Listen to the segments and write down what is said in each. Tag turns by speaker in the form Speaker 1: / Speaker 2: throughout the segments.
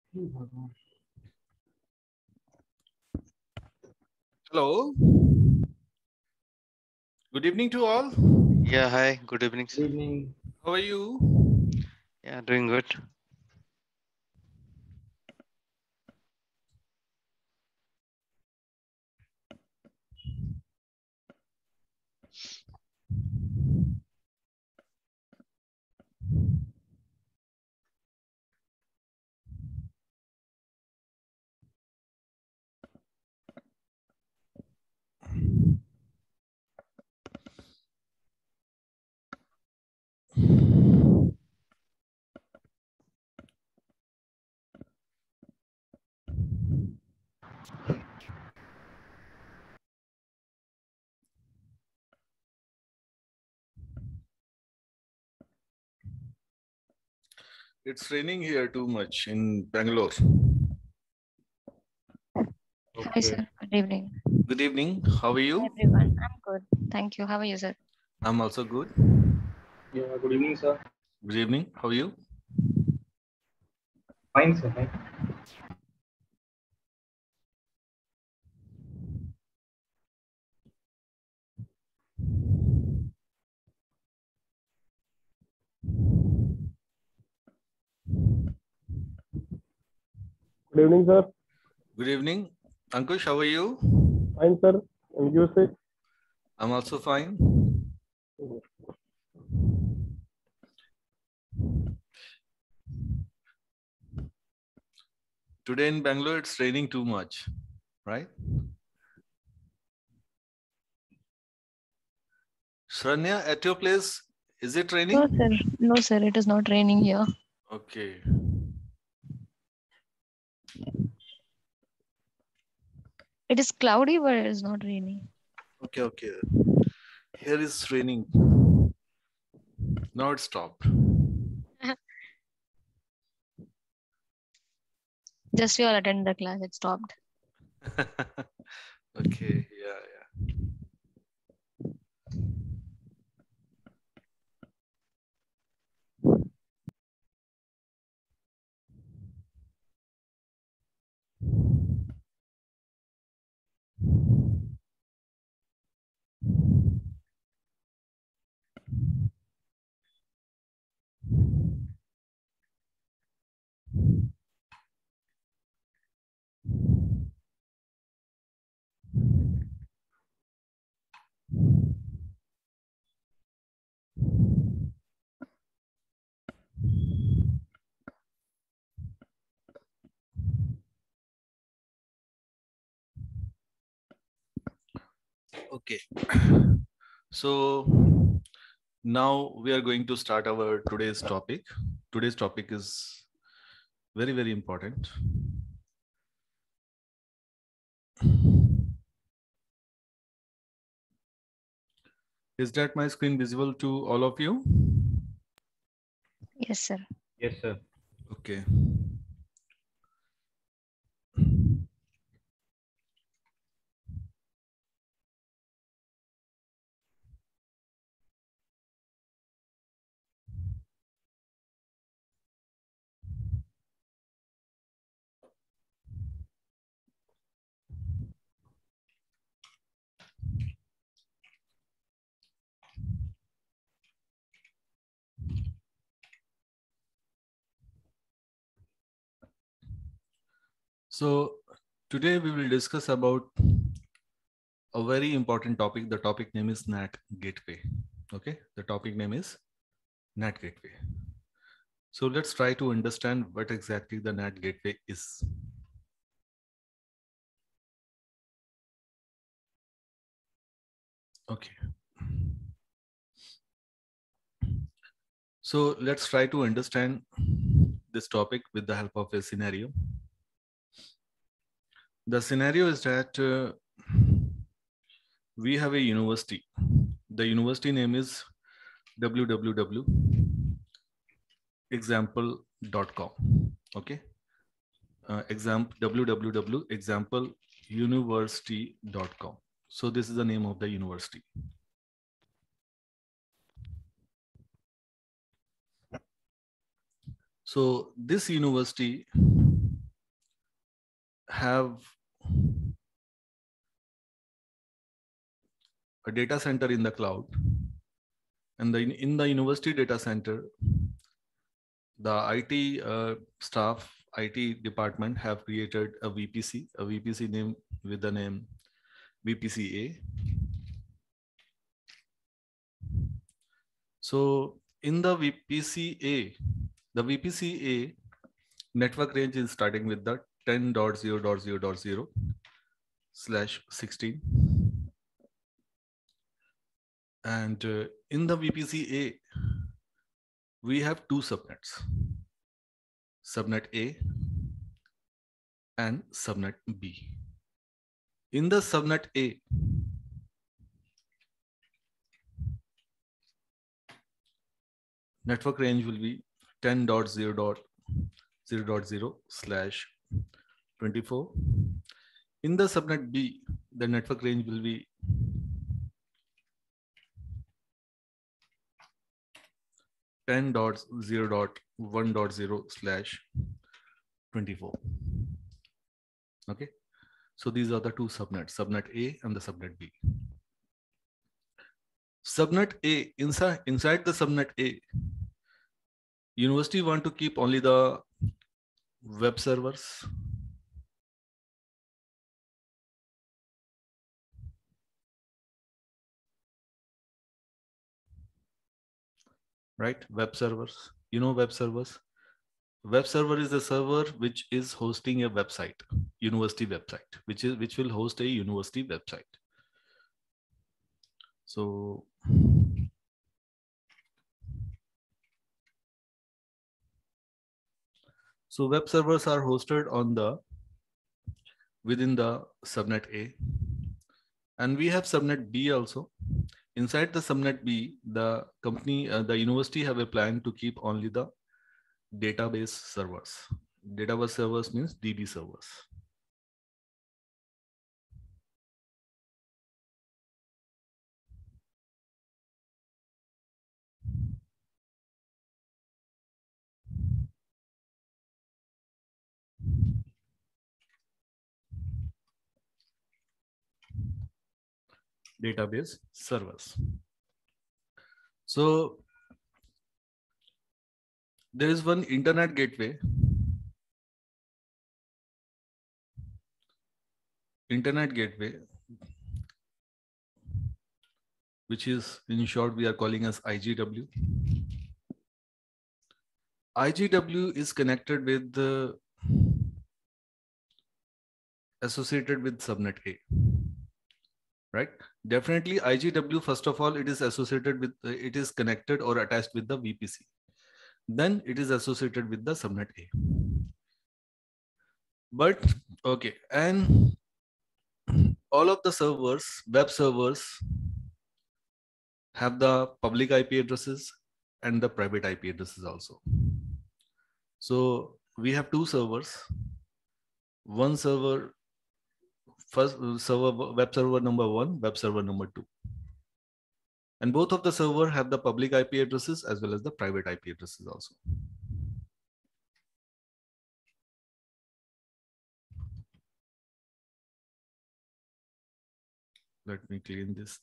Speaker 1: Hello. Good evening to all.
Speaker 2: Yeah, hi. Good evening,
Speaker 3: Good
Speaker 2: sir.
Speaker 3: evening.
Speaker 1: How are you?
Speaker 2: Yeah, doing good.
Speaker 1: It's raining here too much in Bangalore.
Speaker 4: Hi,
Speaker 3: Okay.
Speaker 4: sir. Good evening,
Speaker 1: Good evening. How are you?
Speaker 4: everyone. I'm good. Thank you. How are you, sir?
Speaker 1: I'm also good.
Speaker 3: Yeah, good evening, sir.
Speaker 1: Good evening. How are you?
Speaker 3: Fine, sir. Fine.
Speaker 5: Good evening, sir.
Speaker 1: Good evening. Ankush, how are you?
Speaker 5: Fine, sir. And you say?
Speaker 1: I'm also fine. Today in Bangalore, it's raining too much, right? Shranya, at your place, is it
Speaker 4: No,
Speaker 1: raining?
Speaker 4: sir. No, sir. It is not raining here.
Speaker 1: Okay.
Speaker 4: It is cloudy, but it is not raining.
Speaker 1: Okay, okay. Here is raining. Now it stopped.
Speaker 4: Just we all attend the class. It stopped.
Speaker 1: Okay, yeah, yeah. Okay. So now we are going to start our today's topic. Today's topic is very, very important. Is that my screen visible to all of you?
Speaker 4: Yes, sir.
Speaker 3: Yes, sir.
Speaker 1: Okay. So today we will discuss about a very important topic. The topic name is NAT Gateway. Okay. The topic name is NAT Gateway. So let's try to understand what exactly the NAT Gateway is. Okay. So let's try to understand this topic with the help of a scenario. The scenario is that we have a university. The university name is www.example.com. Okay. www.exampleuniversity.com. So this is the name of the university. So this university have a data center in the cloud, and in the university data center, the IT staff, IT department have created a VPC name with the name VPC-A. So in the VPC-A network range is starting with the 10.0.0.0/16. And in the VPC-A, we have two subnets, subnet A and subnet B. In the subnet A, network range will be 10.0.0.0/24. In the subnet B, the network range will be 10.0.1.0/24. Okay, so these are the two subnets, subnet A and the subnet B. Subnet A, inside the subnet A, university want to keep only the web servers, right? Web servers, you know web servers. Web server is a server which is hosting a website, university website, which will host a university website. So web servers are hosted on within the subnet A, and we have subnet B also. Inside the subnet B, the company, the university have a plan to keep only the database servers. Database servers means DB servers. Database servers. So there is one internet gateway. Internet gateway, which is in short we are calling as IGW. IGW is connected with associated with subnet A, right? Definitely IGW, first of all, it is associated with, it is connected or attached with the VPC. Then it is associated with the subnet A. But okay, and all of the servers, web servers, have the public IP addresses and the private IP addresses also. So we have two servers. One server, first server, web server number 1, web server number 2. And both of the server have the public IP addresses as well as the private IP addresses also. Let me clean this.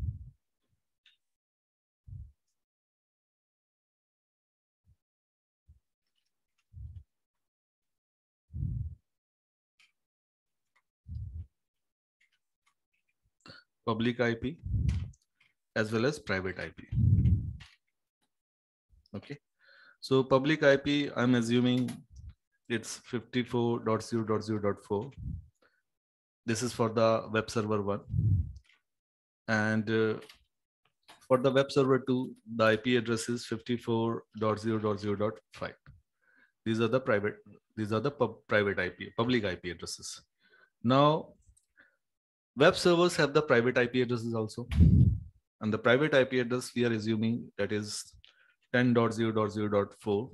Speaker 1: Public IP as well as private IP. Okay, so public IP, I'm assuming it's 54.0.0.4. This is for the web server 1. And for the web server 2, the IP address is 54.0.0.5. These are the private IP, public IP addresses. Now, web servers have the private IP addresses also. And the private IP address we are assuming that is 10.0.0.4.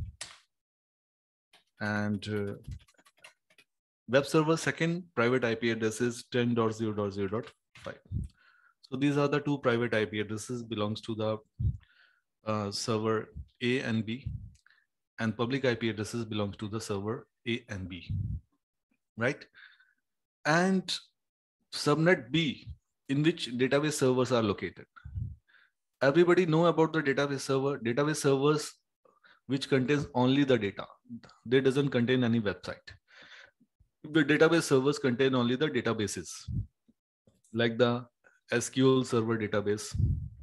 Speaker 1: And web server second private IP address is 10.0.0.5. So these are the two private IP addresses belongs to the server A and B, and public IP addresses belongs to the server A and B. right? And subnet B, in which database servers are located. Everybody know about the database server. Database servers which contains only the data. They doesn't contain any website. The database servers contain only the databases, like the SQL Server database.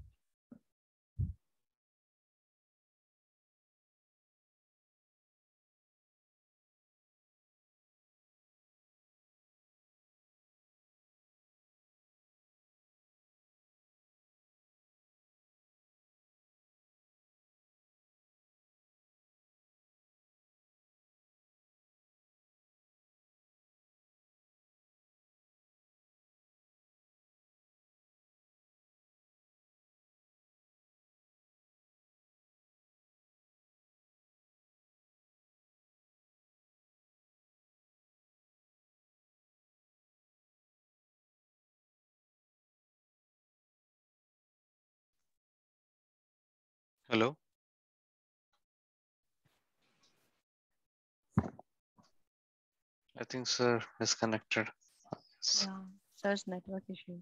Speaker 2: Hello. I think sir is connected.
Speaker 4: Yeah, sir's network issue.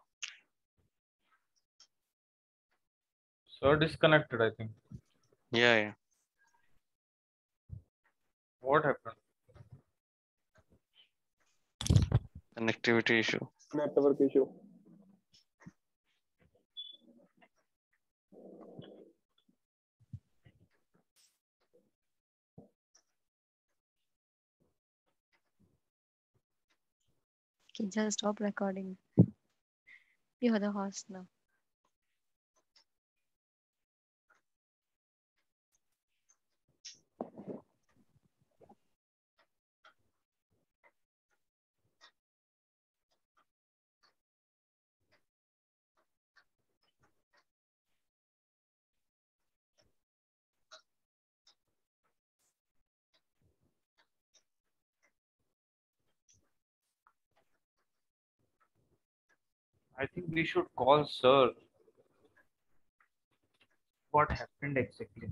Speaker 3: Sir disconnected, I think.
Speaker 2: Yeah.
Speaker 3: What happened?
Speaker 2: Connectivity issue.
Speaker 5: Network issue.
Speaker 4: Okay, just stop recording. You are the host now.
Speaker 3: I think we should call sir. What happened exactly?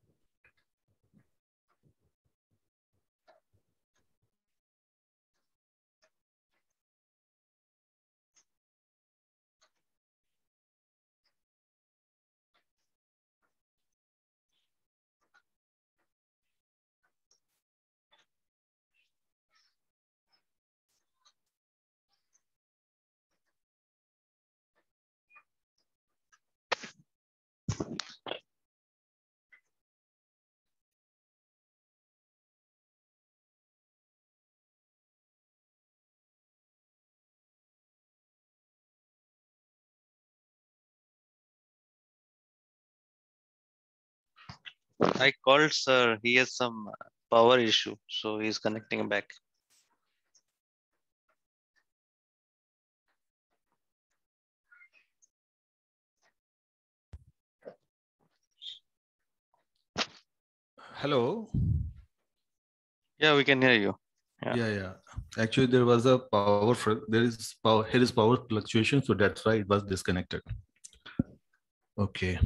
Speaker 2: I called sir. He has some power issue, so he's connecting back.
Speaker 1: Hello.
Speaker 2: Yeah, we can hear you.
Speaker 1: Yeah. Actually, there was a there is power. Here is power fluctuation, so that's why it was disconnected. Okay.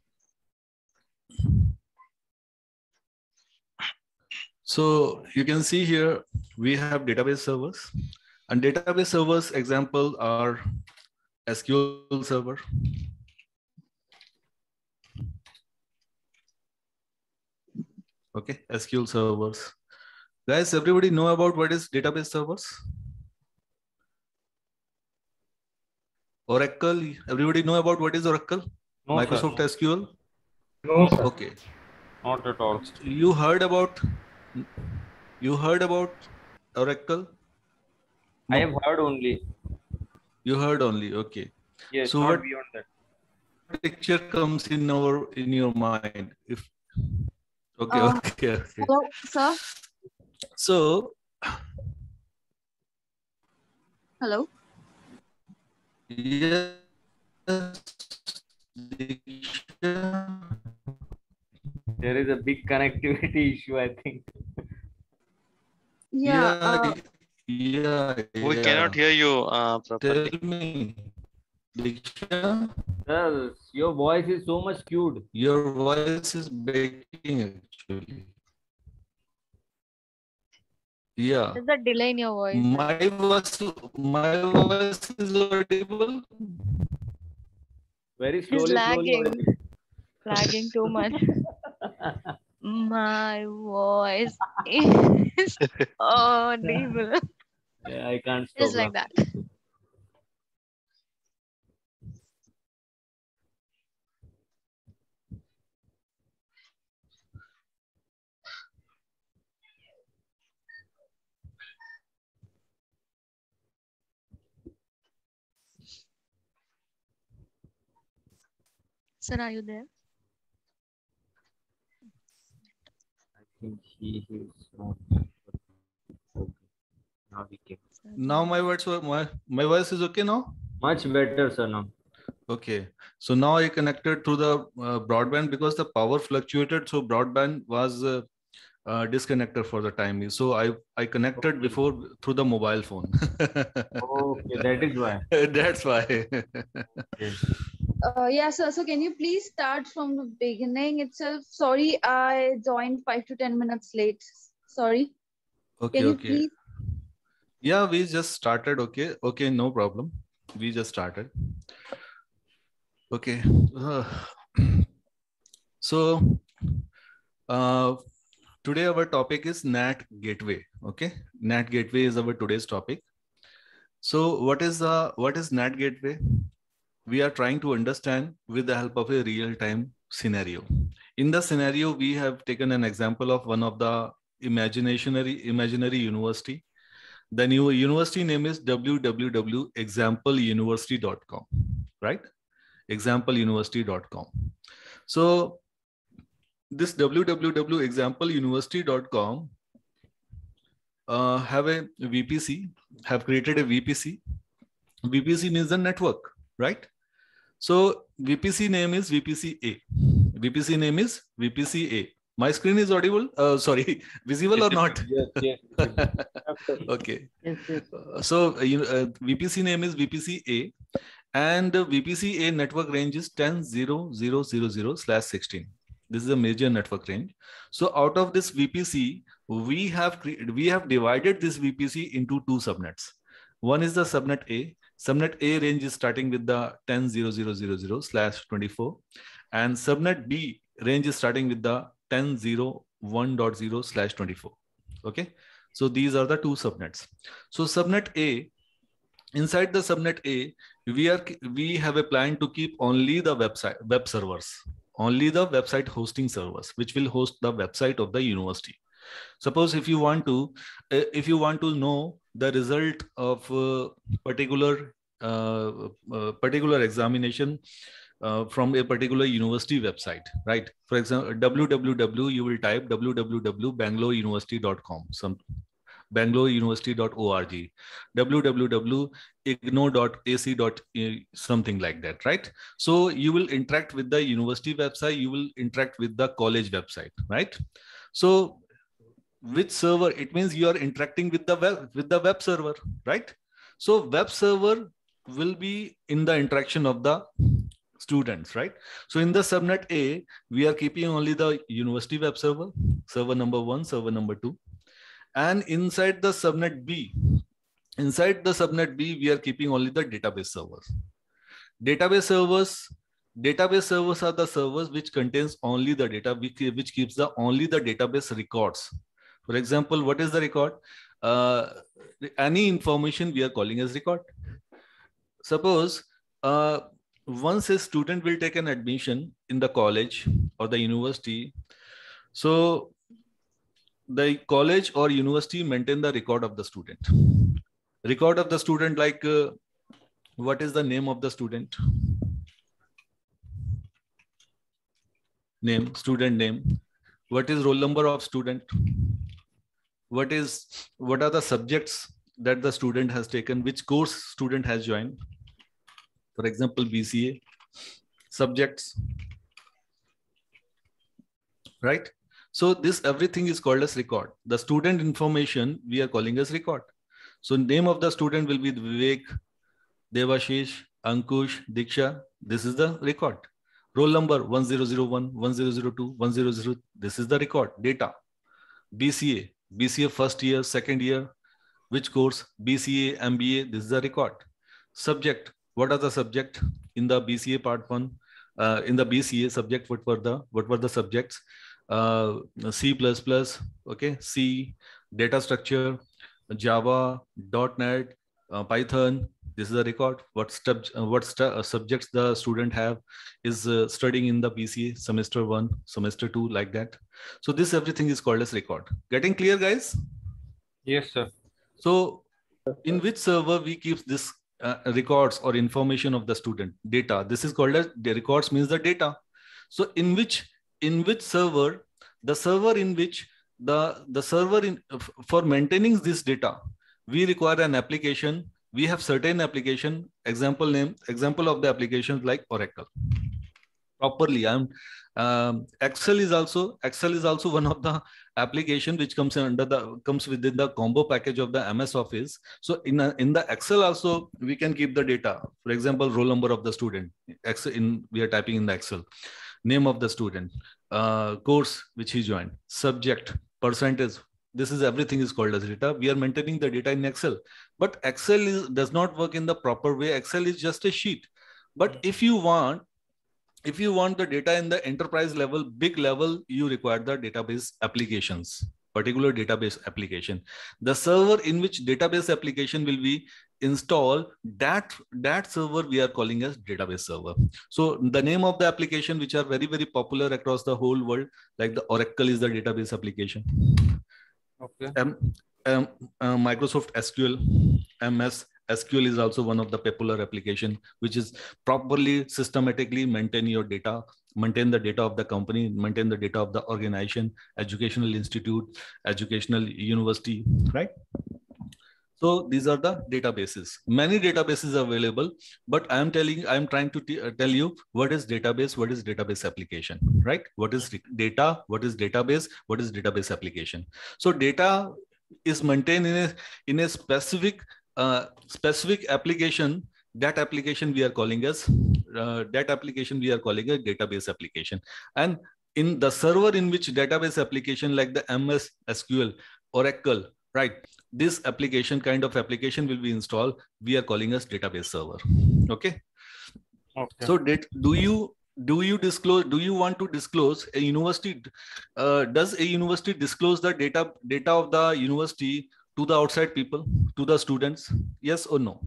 Speaker 1: So you can see here we have database servers, and database servers example are SQL Server. Okay, SQL servers. Guys, everybody know about what is database servers? Oracle, everybody know about what is Oracle?
Speaker 3: No,
Speaker 1: Microsoft
Speaker 3: sir.
Speaker 1: SQL?
Speaker 3: No, sir.
Speaker 1: Okay.
Speaker 3: Not at all.
Speaker 1: You heard about Oracle?
Speaker 3: I
Speaker 1: No.
Speaker 3: have heard only.
Speaker 1: You heard only, okay.
Speaker 3: Yes,
Speaker 1: So
Speaker 3: not
Speaker 1: what
Speaker 3: beyond that.
Speaker 1: picture comes in your mind? If okay.
Speaker 4: Hello, sir.
Speaker 1: So
Speaker 4: Hello.
Speaker 1: yes, Diksha.
Speaker 3: There is a big connectivity issue, I think.
Speaker 4: Yeah.
Speaker 2: We cannot hear you properly.
Speaker 1: Tell me, Diksha,
Speaker 3: Sir, your voice is so much skewed.
Speaker 1: your voice is breaking actually. Yeah.
Speaker 4: There's a delay in your voice.
Speaker 1: My voice is audible.
Speaker 3: Very
Speaker 4: It's
Speaker 3: slowly,
Speaker 4: lagging.
Speaker 3: slowly.
Speaker 4: Lagging too much. My voice is audible.
Speaker 3: Yeah, I can't stop
Speaker 4: Just like that.
Speaker 3: laughing.
Speaker 4: Sir, are you there?
Speaker 3: I think he is not. Okay. Now we can.
Speaker 4: Sir,
Speaker 1: Now my voice is okay now.
Speaker 3: Much better, sir. Now.
Speaker 1: Okay, so now I connected through the broadband because the power fluctuated. So broadband was disconnected for the time being. So I connected
Speaker 3: Okay.
Speaker 1: before through the mobile phone.
Speaker 3: Okay, that is why.
Speaker 1: That's why.
Speaker 3: Okay.
Speaker 6: Yeah, sir. So can you please start from the beginning itself? Sorry, I joined 5 to 10 minutes late. Sorry.
Speaker 1: Okay,
Speaker 6: Can you
Speaker 1: okay.
Speaker 6: please?
Speaker 1: Yeah, we just started. Okay, okay, no problem. We just started. Okay. So today our topic is NAT gateway. Okay, NAT gateway is our today's topic. So what is NAT gateway? We are trying to understand with the help of a real-time scenario. In the scenario, we have taken an example of one of the imaginary university. The new university name is www.exampleuniversity.com, right? Exampleuniversity.com. So this www.exampleuniversity.com have a VPC, have created a VPC. VPC means the network, right? So VPC name is VPC-A. VPC name is VPC-A. My screen is audible? Sorry, visible or not?
Speaker 3: Yes, yes.
Speaker 1: Okay.
Speaker 3: Yes, yes.
Speaker 1: So VPC name is VPC-A, and VPC-A network range is 10.0.0.0/16. This is a major network range. So out of this VPC, we have divided this VPC into two subnets. One is the subnet A. Subnet A range is starting with the 10.0.0.0/24, and subnet B range is starting with the 10.0.1.0/24. Okay, so these are the two subnets. So subnet A, inside the subnet A, we have a plan to keep only the web servers, only the website hosting servers, which will host the website of the university. Suppose if you want to know the result of particular examination from a particular university website, right? For example, www, you will type www.bangaloreuniversity.com, some bangaloreuniversity.org, www.igno.ac. something like that, right? So you will interact with the university website, you will interact with the college website, right? So which server? It means you are interacting with the web server, right? So web server will be in the interaction of the students, right? So in the subnet A, we are keeping only the university web server, server number 1, server number 2. And inside the subnet B, we are keeping only the database servers. Database servers are the servers which contains only the data, which keeps only the database records. For example, what is the record? Any information we are calling as record. Suppose once a student will take an admission in the college or the university, so the college or university maintain the record of the student. Record of the student, like what is the name of the student? Name, student name. What is roll number of student? What are the subjects that the student has taken? Which course student has joined? For example, BCA. Subjects, right? So this everything is called as record. The student information we are calling as record. So name of the student will be Vivek, Devashish, Ankush, Diksha. This is the record. Roll number 1001, 1002, 100. This is the record data. BCA. BCA first year, second year, which course, BCA, MBA, this is a record. Subject, what are the subject in the BCA part 1? In the BCA subject, what were the subjects? C++, okay, C, data structure, Java, .NET, Python. This is a record. What subjects the student have is studying in the BCA semester 1, semester 2, like that. So this everything is called as record. Getting clear, guys?
Speaker 3: Yes, sir.
Speaker 1: So in which server we keep this records or information of the student data? This is called as the records, means the data. So in which server, the server in which the server in for maintaining this data, we require an application. We have certain application, example of the applications like Oracle. Properly, Excel is also one of the application which comes within the combo package of the MS Office. So in the Excel also we can keep the data. For example, roll number of the student. We are typing in the Excel, name of the student, course which he joined, subject, percentage. This is everything is called as data. We are maintaining the data in Excel, but Excel does not work in the proper way. Excel is just a sheet. But if you want the data in the enterprise level, big level, you require the database applications, particular database application. The server in which database application will be installed, that server we are calling as database server. So the name of the application which are very, very popular across the whole world, like the Oracle is the database application. Okay. Microsoft SQL, MS SQL is also one of the popular application, which is properly systematically maintain your data, maintain the data of the company, maintain the data of the organization, educational institute, educational university, right? So these are the databases. Many databases are available, but I am trying to tell you what is database, what is database application, right? What is data, what is database, what is database application. So data is maintained in a specific application. That application we are calling as database application. And in the server in which database application like the MS SQL, Oracle, right? This application kind of application will be installed. We are calling as database server. Okay. Okay. So do you want to disclose a university? Does a university disclose the data of the university to the outside people, to the students? Yes or no?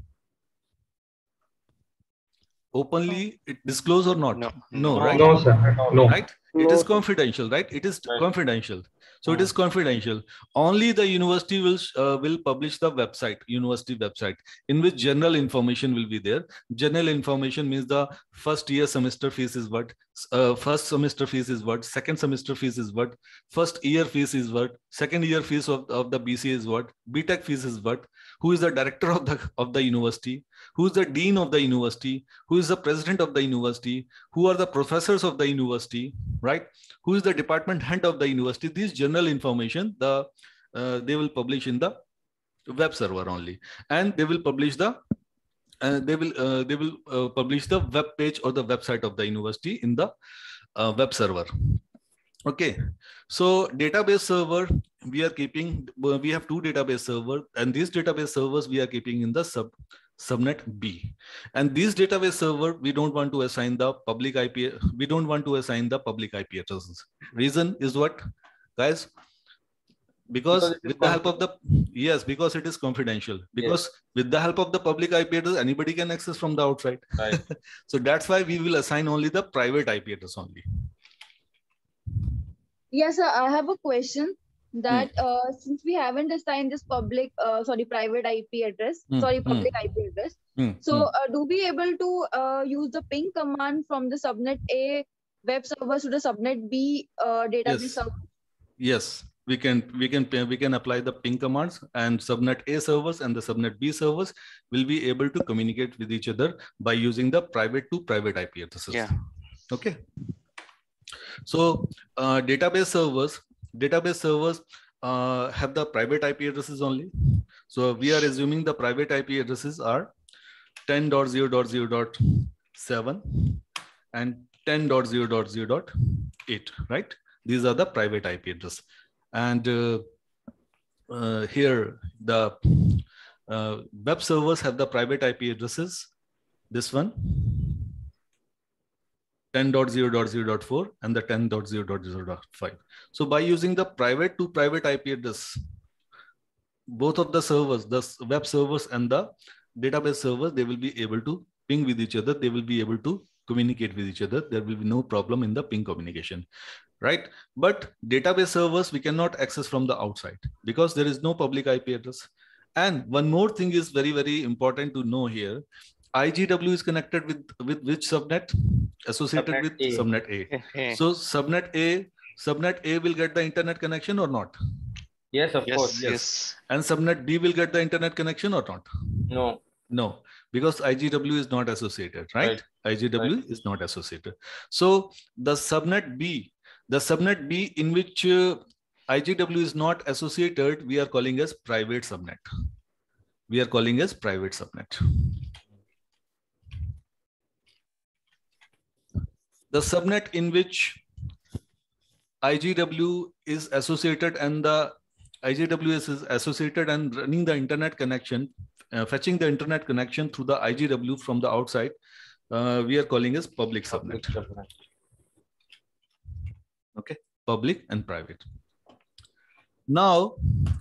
Speaker 1: Openly it disclose or not? No, right?
Speaker 5: No, sir. No.
Speaker 1: Right? It is confidential, right? It is confidential. So it is confidential. Only the university will publish the website, university website, in which general information will be there. General information means the first year semester fees is what, first semester fees is what, second semester fees is what, first year fees is what, second year fees of the BCA is what, BTech fees is what, who is the director of the university, who is the dean of the university, who is the president of the university, who are the professors of the university, right? Who is the department head of the university? These general information, they will publish in the web server only, and they will publish the publish the web page or the website of the university in the web server. Okay, so database server we are keeping. We have two database servers, and these database servers we are keeping in the subnet B. And these database server, we don't want to assign the public IP. We don't want to assign the public IP addresses. Reason is what, guys? Because with the help of the, yes, because it is confidential. Because with the help of the public IP address, anybody can access from the outside. Right. So that's why we will assign only the private IP address only.
Speaker 6: Yes, sir. I have a question that since we haven't assigned this private IP address, public IP address. So do we able to use the ping command from the subnet A web server to the subnet B database server?
Speaker 1: Yes, we can apply the ping commands, and subnet A servers and the subnet B servers will be able to communicate with each other by using the private to private IP addresses. Yeah. Okay. So database servers have the private IP addresses only. So we are assuming the private IP addresses are 10.0.0.7 and 10.0.0.8, right? These are the private IP address. And here the web servers have the private IP addresses. This one, 10.0.0.4 and the 10.0.0.5. So by using the private to private IP address, both of the servers, the web servers and the database servers, they will be able to ping with each other. They will be able to communicate with each other. There will be no problem in the ping communication, right? But database servers, we cannot access from the outside because there is no public IP address. And one more thing is very, very important to know here. IGW is connected with which subnet? Associated
Speaker 3: Subnet
Speaker 1: with
Speaker 3: A.
Speaker 1: subnet A. So subnet A will get the internet connection or not?
Speaker 3: Yes, of course.
Speaker 2: Yes.
Speaker 1: And subnet B will get the internet connection or not?
Speaker 3: No.
Speaker 1: No, because IGW is not associated, right? IGW is not associated. So the subnet B in which IGW is not associated, we are calling as private subnet. We are calling as private subnet. The subnet in which IGW is associated and the IGW is associated and running the internet connection, fetching the internet connection through the IGW from the outside, we are calling as public subnet. Okay, public and private. Now,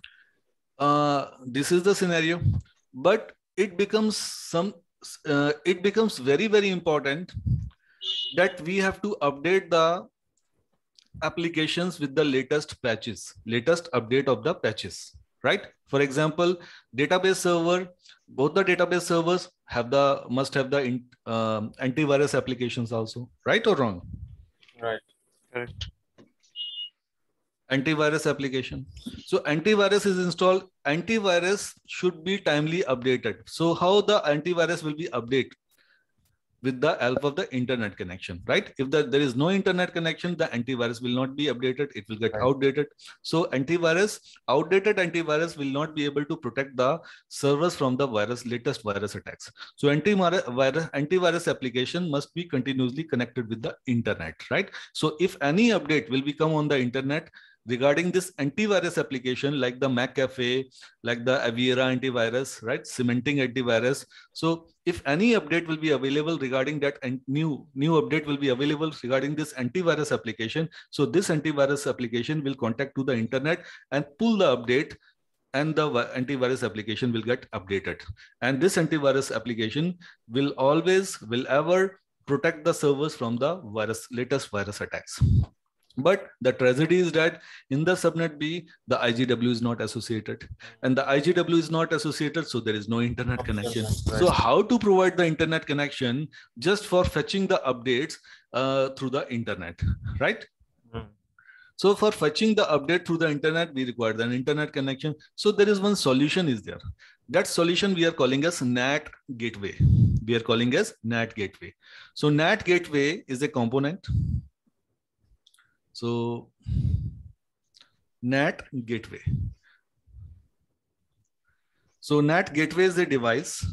Speaker 1: this is the scenario, but it becomes very, very important that we have to update the applications with the latest patches, latest update of the patches, right? For example, database server, both the database servers must have the antivirus applications also, right or wrong?
Speaker 3: Right.
Speaker 2: Correct.
Speaker 1: Antivirus application. So antivirus is installed. Antivirus should be timely updated. So how the antivirus will be updated? With the help of the internet connection, right? If there is no internet connection, the antivirus will not be updated. It will get outdated. So outdated antivirus will not be able to protect the servers from the latest virus attacks. So antivirus application must be continuously connected with the internet, right? So if any update will become on the internet regarding this antivirus application, like the McAfee, like the Avira antivirus, right? Cementing antivirus. So if any update will be available regarding that, and new update will be available regarding this antivirus application, so this antivirus application will contact to the internet and pull the update, and the antivirus application will get updated. And this antivirus application will ever protect the servers from the latest virus attacks. But the tragedy is that in the subnet B, the IGW is not associated, and the IGW is not associated, so there is no internet connection. So how to provide the internet connection just for fetching the updates through the internet, right? So for fetching the update through the internet, we require an internet connection. So there is one solution is there. That solution we are calling as NAT gateway. We are calling as NAT gateway. So NAT gateway is a component. So NAT gateway. So NAT gateway is a device.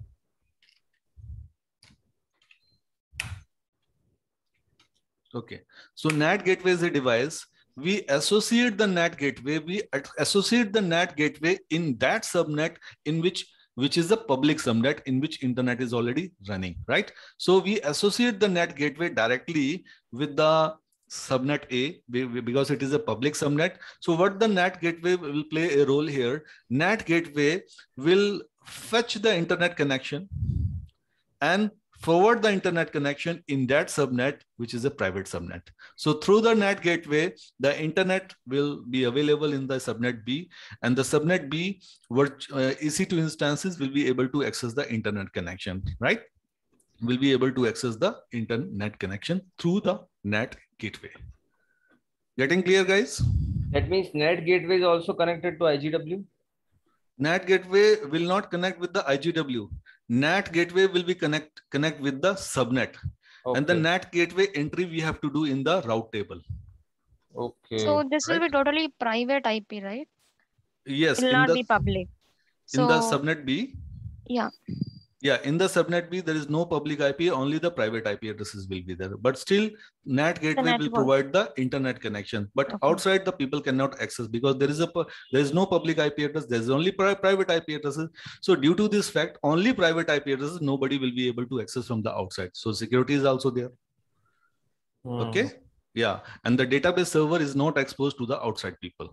Speaker 1: Okay. So NAT gateway is a device. We associate the NAT gateway. We associate the NAT gateway in that subnet in which is a public subnet in which internet is already running, right? So we associate the NAT gateway directly with the subnet A because it is a public subnet. So what the NAT gateway will play a role here. NAT gateway will fetch the internet connection and forward the internet connection in that subnet, which is a private subnet. So through the NAT gateway, the internet will be available in the subnet B, and the subnet B EC2 instances will be able to access the internet connection, right? Will be able to access the internet connection through the NAT gateway. Getting clear, guys?
Speaker 3: That means NAT gateway is also connected to IGW?
Speaker 1: NAT gateway will not connect with the IGW. NAT gateway will be connect with the subnet. Okay. And the NAT gateway entry we have to do in the route table.
Speaker 3: Okay.
Speaker 4: So this will be totally private IP, right?
Speaker 1: Yes.
Speaker 4: It will not be public.
Speaker 1: So, in the subnet B?
Speaker 4: Yeah.
Speaker 1: Yeah, in the subnet B, there is no public IP, only the private IP addresses will be there. But still, NAT gateway will provide the internet connection. But outside, the people cannot access because there is no public IP address. There is only private IP addresses. So due to this fact, only private IP addresses, nobody will be able to access from the outside. So security is also there. Okay. Yeah, and the database server is not exposed to the outside people.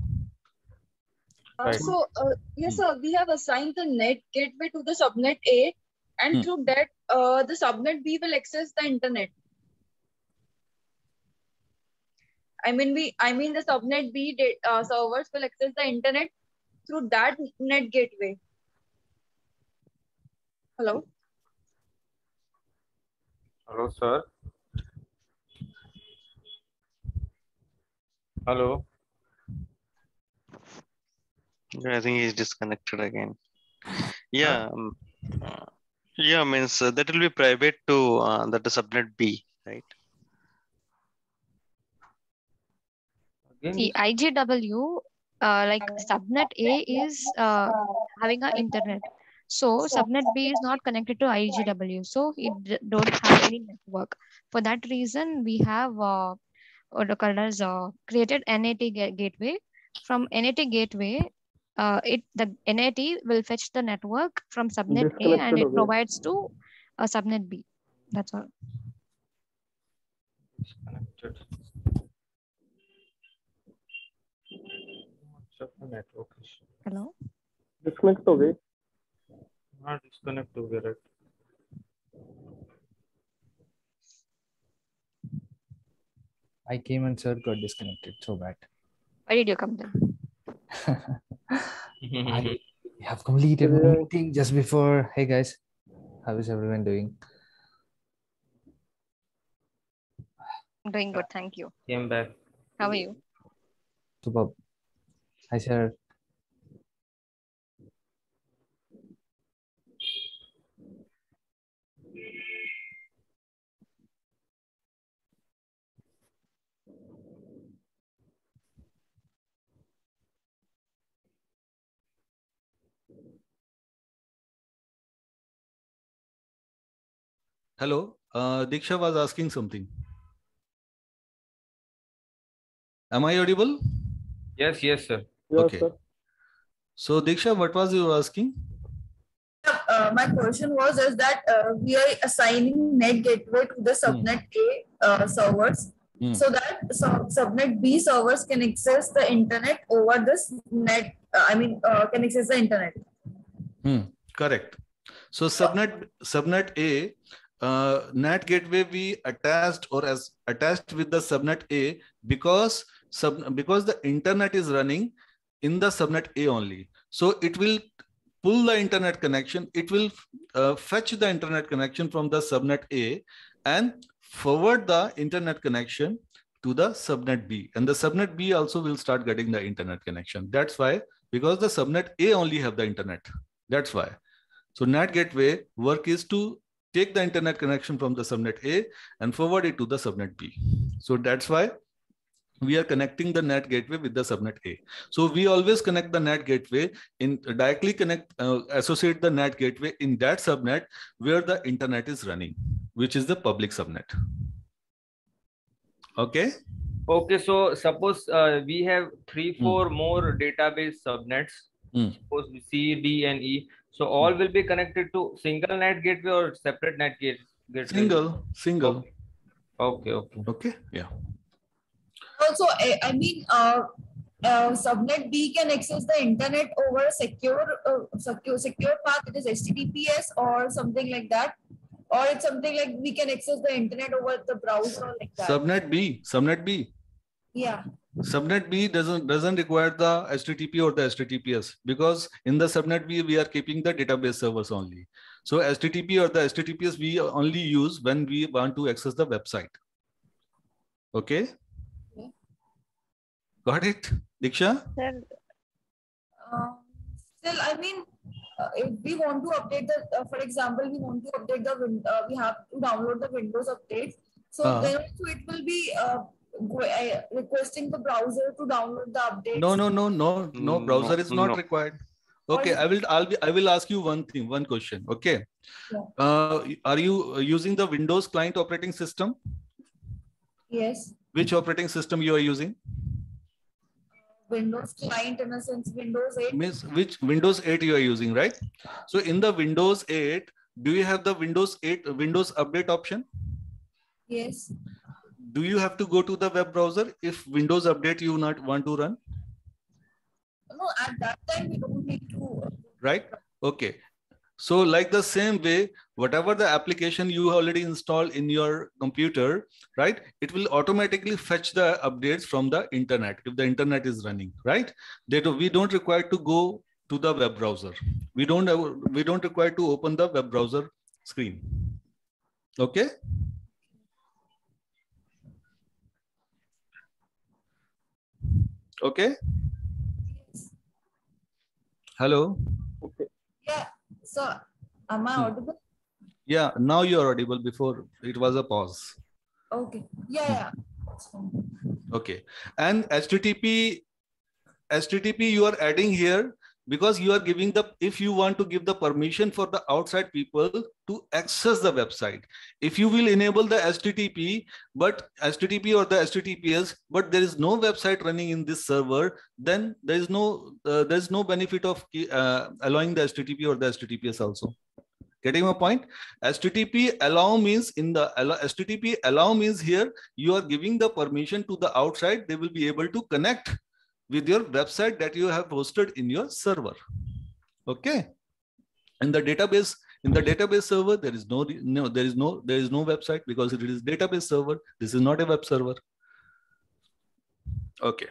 Speaker 6: So yes, sir, we have assigned the NAT gateway to the subnet A, and through that, the subnet B will access the internet. I mean, the subnet B servers will access the internet through that NAT gateway. Hello.
Speaker 3: Hello, sir. Hello.
Speaker 2: I think he's disconnected again. Yeah. Yeah, means that will be private to that is subnet B, right?
Speaker 4: See, IGW, like subnet A is having an internet. So subnet B is not connected to IGW. So it don't have any network. For that reason, we have created NAT gateway. From NAT gateway, the NAT will fetch the network from subnet A and it provides to subnet B. That's all.
Speaker 3: Disconnected. Network issue.
Speaker 4: Hello.
Speaker 5: Disconnect हो गए.
Speaker 3: हाँ, disconnect हो गया, right?
Speaker 7: I came and sir got disconnected. So bad.
Speaker 4: Why did you come then?
Speaker 7: I have completed my meeting just before. Hey guys, how is everyone doing?
Speaker 4: Doing good, thank you.
Speaker 3: Came back.
Speaker 4: How are you?
Speaker 7: Superb. Hi sir.
Speaker 1: Hello, Diksha was asking something. Am I audible?
Speaker 3: Yes, sir.
Speaker 5: Yes,
Speaker 1: Okay.
Speaker 5: sir.
Speaker 1: So Diksha, what was you asking?
Speaker 6: My question was is that we are assigning NAT gateway to the subnet A servers, so that subnet B servers can access the internet over this net. Can access the internet.
Speaker 1: Correct. So subnet A, NAT gateway we attached or as attached with the subnet A because the internet is running in the subnet A only. So it will pull the internet connection. It will fetch the internet connection from the subnet A and forward the internet connection to the subnet B. And the subnet B also will start getting the internet connection. That's why, because the subnet A only have the internet. That's why. So NAT gateway work is to take the internet connection from the subnet A and forward it to the subnet B. So that's why we are connecting the NAT gateway with the subnet A. So we always connect the NAT gateway directly associate the NAT gateway in that subnet where the internet is running, which is the public subnet. Okay.
Speaker 3: Okay, so suppose we have 3-4 more database subnets. Suppose C, D, and E. So all will be connected to single NAT gateway or separate NAT gateway?
Speaker 1: Single.
Speaker 3: Okay.
Speaker 1: Yeah.
Speaker 6: Also, subnet B can access the internet over a secure path. It is HTTPS or something like that, or it's something like we can access the internet over the browser like that.
Speaker 1: Subnet B.
Speaker 6: Yeah.
Speaker 1: Subnet B doesn't require the HTTP or the HTTPS because in the subnet B we are keeping the database servers only. So HTTP or the HTTPS we only use when we want to access the website. Okay. Got it, Diksha?
Speaker 6: Still, if we want to update for example, we want to update we have to download the Windows updates. So then also it will be requesting the browser to download the updates.
Speaker 1: No. Browser is not required. Okay, I will ask you one question. Okay, Are you using the Windows client operating system?
Speaker 6: Yes.
Speaker 1: Which operating system you are using?
Speaker 6: Windows client, in a sense, Windows 8.
Speaker 1: Means which Windows 8 you are using, right? So in the Windows 8, do you have the Windows 8 Windows update option?
Speaker 6: Yes.
Speaker 1: Do you have to go to the web browser if Windows update you not want to run?
Speaker 6: No, at that time we don't need to.
Speaker 1: Right? Okay. So like the same way, whatever the application you already installed in your computer, right? It will automatically fetch the updates from the internet if the internet is running, right? We don't require to go to the web browser. We don't require to open the web browser screen. Okay. Okay.
Speaker 6: Yes.
Speaker 1: Hello.
Speaker 5: Okay.
Speaker 6: Yeah. So, am I audible?
Speaker 1: Yeah, now you are audible. Before it was a pause.
Speaker 6: Okay. Yeah.
Speaker 1: Okay. And HTTP you are adding here because you are giving if you want to give the permission for the outside people to access the website. If you will enable the HTTP or the HTTPS, but there is no website running in this server, then there is no benefit of allowing the HTTP or the HTTPS also. Getting my point? HTTP allow means HTTP allow means here you are giving the permission to the outside. They will be able to connect with your website that you have hosted in your server. Okay. In the database server, there is no website because it is database server. This is not a web server. Okay.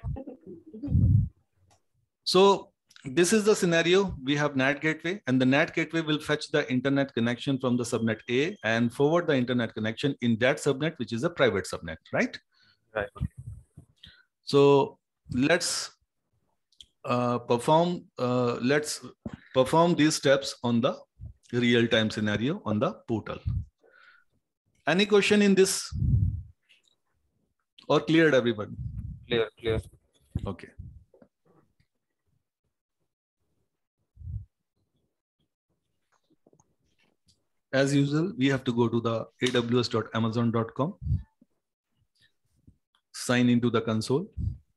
Speaker 1: So this is the scenario. We have NAT gateway, and the NAT gateway will fetch the internet connection from the subnet A and forward the internet connection in that subnet, which is a private subnet, right?
Speaker 3: Right.
Speaker 1: So let's perform these steps on the real-time scenario on the portal. Any question in this or cleared, everyone?
Speaker 3: Clear.
Speaker 1: Okay. As usual, we have to go to the aws.amazon.com, sign into the console.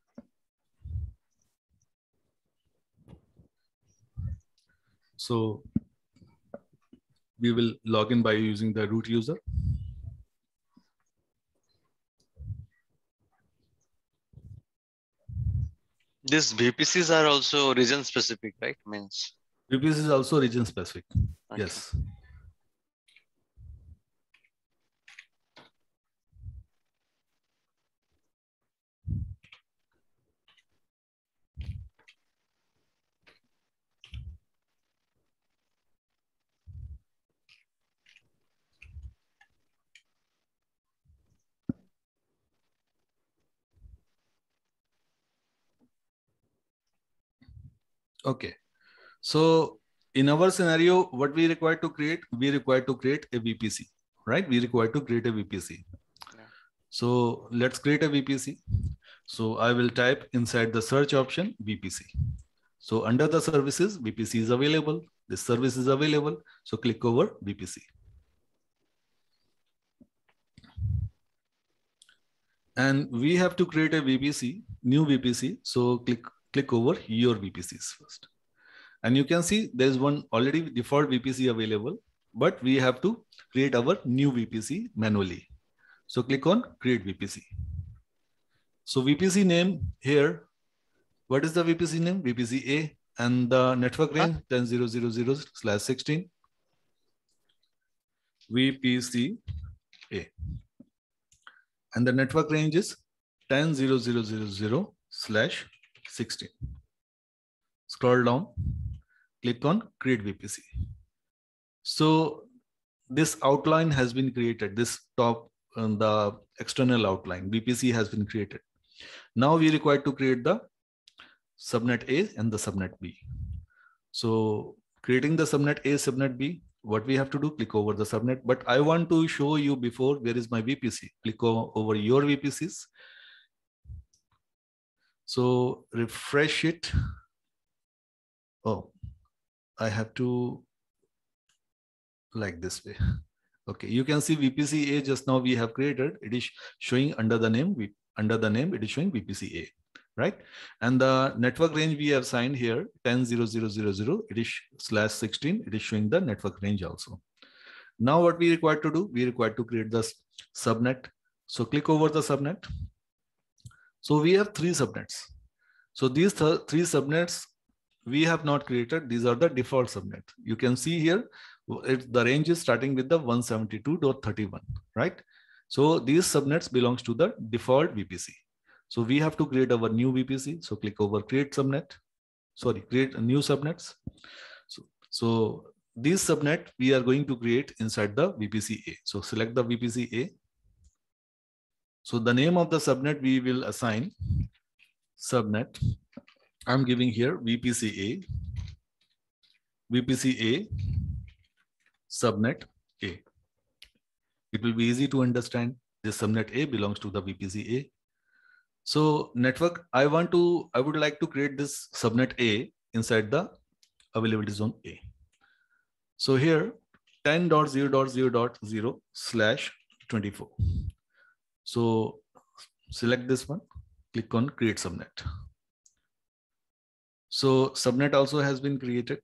Speaker 1: So we will log in by using the root user.
Speaker 2: These VPCs are also region specific, right? Means
Speaker 1: VPC is also region specific.
Speaker 2: okay.
Speaker 1: Yes. Okay. So in our scenario, what we require to create? We require to create a VPC, right? We require to create a VPC. Yeah. So let's create a VPC. So I will type inside the search option VPC. So under the services, VPC is available. This service is available. So click over VPC. And we have to create a VPC, new VPC. So click over your VPCs first. And you can see there's one already default VPC available, but we have to create our new VPC manually. So click on create VPC. So VPC name here, what is the VPC name? VPC A, and the network range 10.0.0.0/16. VPC A. And the network range is 10.0.0.0/16. Scroll down, click on create VPC. So this outline has been created. This top and the external outline VPC has been created. Now we require to create the subnet A and the subnet B. So creating the subnet A, subnet B, what we have to do, click over the subnet. But I want to show you before, where is my VPC? Click over your VPCs. So refresh it. Oh, I have to like this way. Okay, you can see VPC-A just now we have created. It is showing under the name it is showing VPC-A, right? And the network range we have signed here 10.0.0.0.0, it is /16. It is showing the network range also. Now what we require to do, we require to create the subnet. So click over the subnet. So we have 3 subnets. So these 3 subnets we have not created. These are the default subnet. You can see here, the range is starting with the 172.31, right? So these subnets belongs to the default VPC. So we have to create our new VPC. So click over create subnet. Sorry, create a new subnets. So this subnet we are going to create inside the VPC-A. So select the VPC-A. So the name of the subnet we will assign subnet. I'm giving here VPC-A subnet A. It will be easy to understand. This subnet A belongs to the VPC-A. So network, I would like to create this subnet A inside the availability zone A. So here 10.0.0.0/24. So select this one, click on create subnet. So subnet also has been created.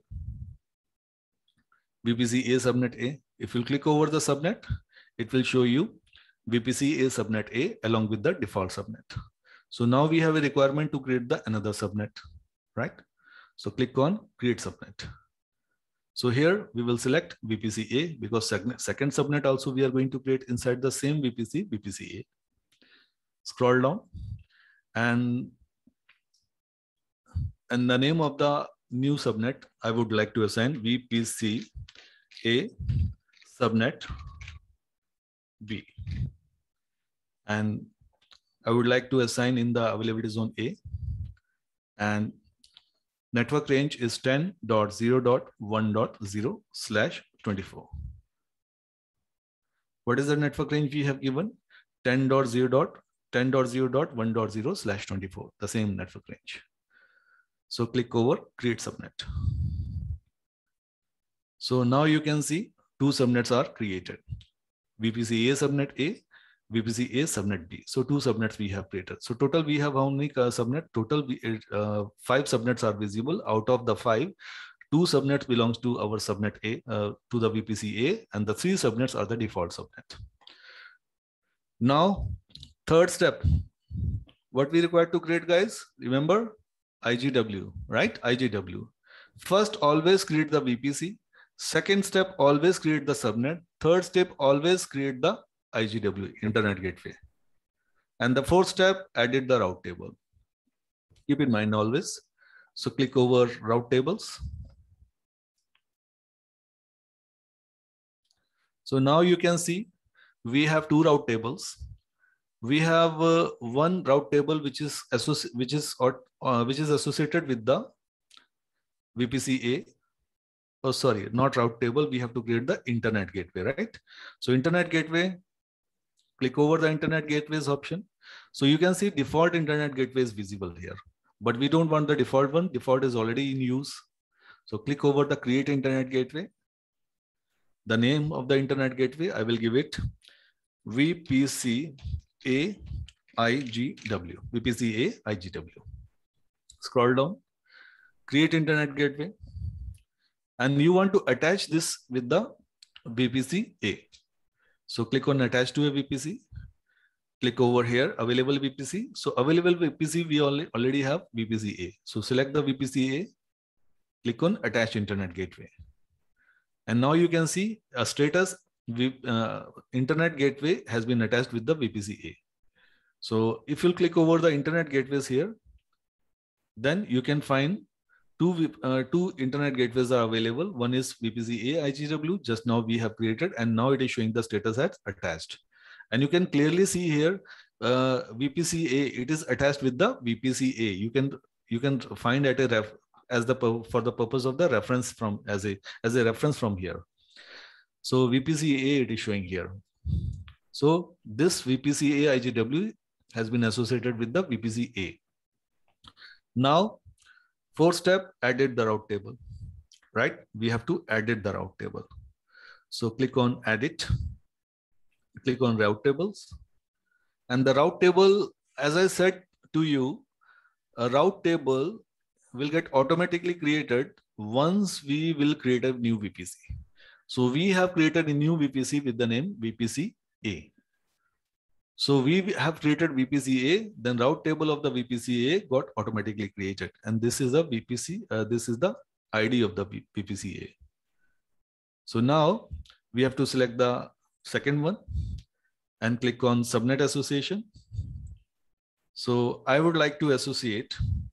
Speaker 1: VPC-A subnet A. If you click over the subnet, it will show you VPC-A subnet A along with the default subnet. So now we have a requirement to create another subnet, right? So click on create subnet. So here we will select VPC-A because second subnet also we are going to create inside the same VPC-A. Scroll down and the name of the new subnet I would like to assign VPC-A subnet B. And I would like to assign in the availability zone A, and network range is 10.0.1.0/24. What is the network range we have given? 10.0.1.0/24, the same network range. So click over create subnet. So now you can see 2 subnets are created. VPC-A subnet A, VPC-A subnet B. So 2 subnets we have created. So total we have how many subnet? Total 5 subnets are visible. Out of the 5, 2 subnets belongs to our subnet A, to the VPC-A, and the 3 subnets are the default subnet. Now, third step, what we require to create, guys? Remember IGW, right? IGW. First, always create the VPC. Second step, always create the subnet. Third step, always create the IGW, Internet Gateway. And the fourth step, added the route table. Keep in mind always. So click over route tables. So now you can see we have 2 route tables. We have one route table which is associated with the VPC-A. Oh, sorry, not route table. We have to create the Internet Gateway, right? So Internet Gateway, click over the Internet Gateways option. So you can see default Internet Gateway is visible here, but we don't want the default one. Default is already in use. So click over the create Internet Gateway. The name of the Internet Gateway, I will give it VPC-A IGW. VPC-A IGW. Scroll down, create Internet Gateway. And you want to attach this with the VPC-A. So click on attach to a VPC. Click over here, available VPC. So available VPC, we already have VPC-A. So select the VPC-A, click on attach Internet Gateway. And now you can see a status, Internet Gateway has been attached with the VPC-A. So if you click over the Internet Gateways here, then you can find two Internet Gateways are available. One is VPC-A IGW, just now we have created, and now it is showing the status as attached. And you can clearly see here, VPC-A, it is attached with the VPC-A. You can find at a for the purpose of the reference from as a reference from here. So VPC-A it is showing here. So this VPC-A IGW has been associated with the VPC-A. Now, fourth step, added the route table, right? We have to added the route table. So click on edit, click on route tables. And the route table, as I said to you, a route table will get automatically created once we will create a new VPC. So we have created a new VPC with the name VPC A. So we have created VPC A, then route table of the VPC A got automatically created. And this is a VPC, this is the ID of the VPC A. So now we have to select the second one and click on subnet association. So I would like to associate.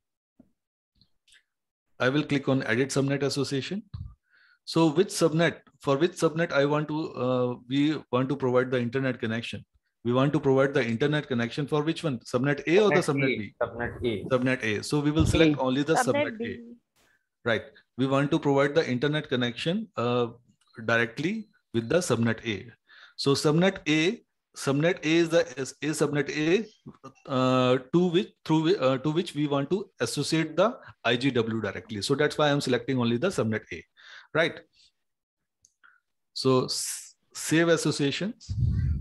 Speaker 1: I will click on edit subnet association. So which subnet, for which subnet I want to, we want to provide the internet connection. We want to provide the internet connection for which one? Subnet A or the subnet B?
Speaker 3: Subnet A.
Speaker 1: Subnet A. So we will select only the subnet A. Right. We want to provide the internet connection directly with the subnet A. So subnet A is the subnet A to which we want to associate the IGW directly. So that's why I'm selecting only the subnet A, right? So save associations.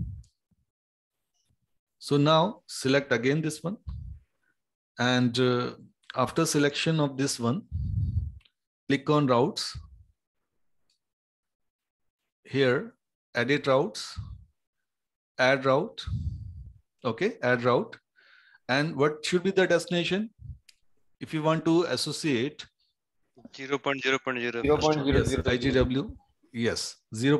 Speaker 1: So now select again this one, and after selection of this one, click on routes. Here, edit routes. Add route. Okay, add route. And what should be the destination? If you want to associate
Speaker 2: 0.0.0
Speaker 1: yes, IGW, yes,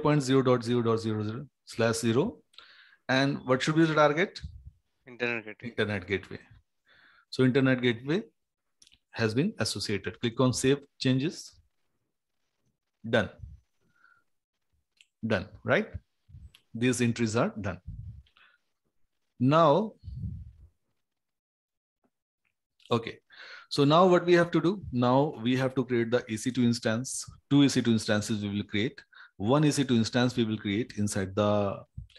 Speaker 1: 0.0.0.00/0. And what should be the target?
Speaker 2: Internet gateway.
Speaker 1: Internet gateway. So internet gateway has been associated. Click on save changes. Done. Done, right? These entries are done. Now, okay. So now what we have to do? Now we have to create the EC2 instance. 2 EC2 instances we will create. 1 EC2 instance we will create inside the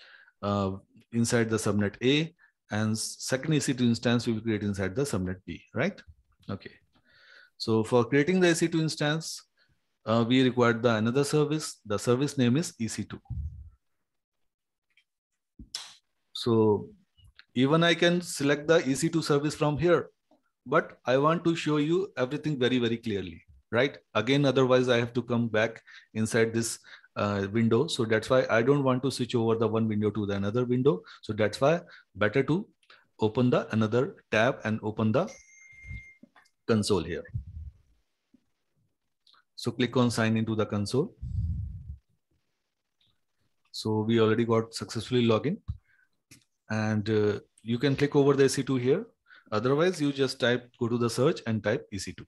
Speaker 1: subnet A, and second EC2 instance we will create inside the subnet B, right? Okay. So for creating the EC2 instance, we require another service. The service name is EC2. So even I can select the EC2 service from here, but I want to show you everything very, very clearly, right? Again, otherwise I have to come back inside this window. So that's why I don't want to switch over the one window to the another window. So that's why better to open the another tab and open the console here. So click on sign into the console. So we already got successfully login, and you can click over the EC2 here. Otherwise you just go to the search and type EC2.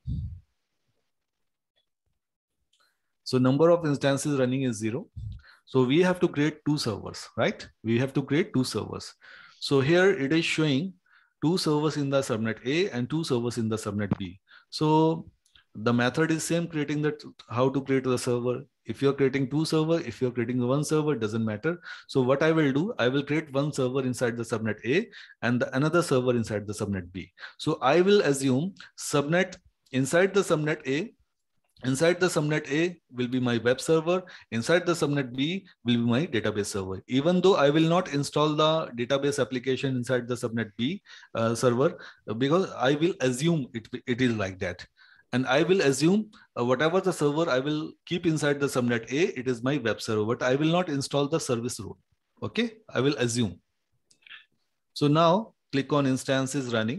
Speaker 1: So number of instances running is 0. So we have to create 2 servers, right? We have to create 2 servers. So here it is showing 2 servers in the subnet A and 2 servers in the subnet B. So the method is same, creating that, how to create the server. If you're creating 2 servers, if you're creating 1 server, doesn't matter. So what I will do, I will create 1 server inside the subnet A and another server inside the subnet B. So I will assume subnet inside the subnet A. Inside the subnet A will be my web server. Inside the subnet B will be my database server. Even though I will not install the database application inside the subnet B server, because I will assume it is like that. And I will assume whatever the server I will keep inside the subnet A, it is my web server, but I will not install the service role. Okay, I will assume. So now click on instances running.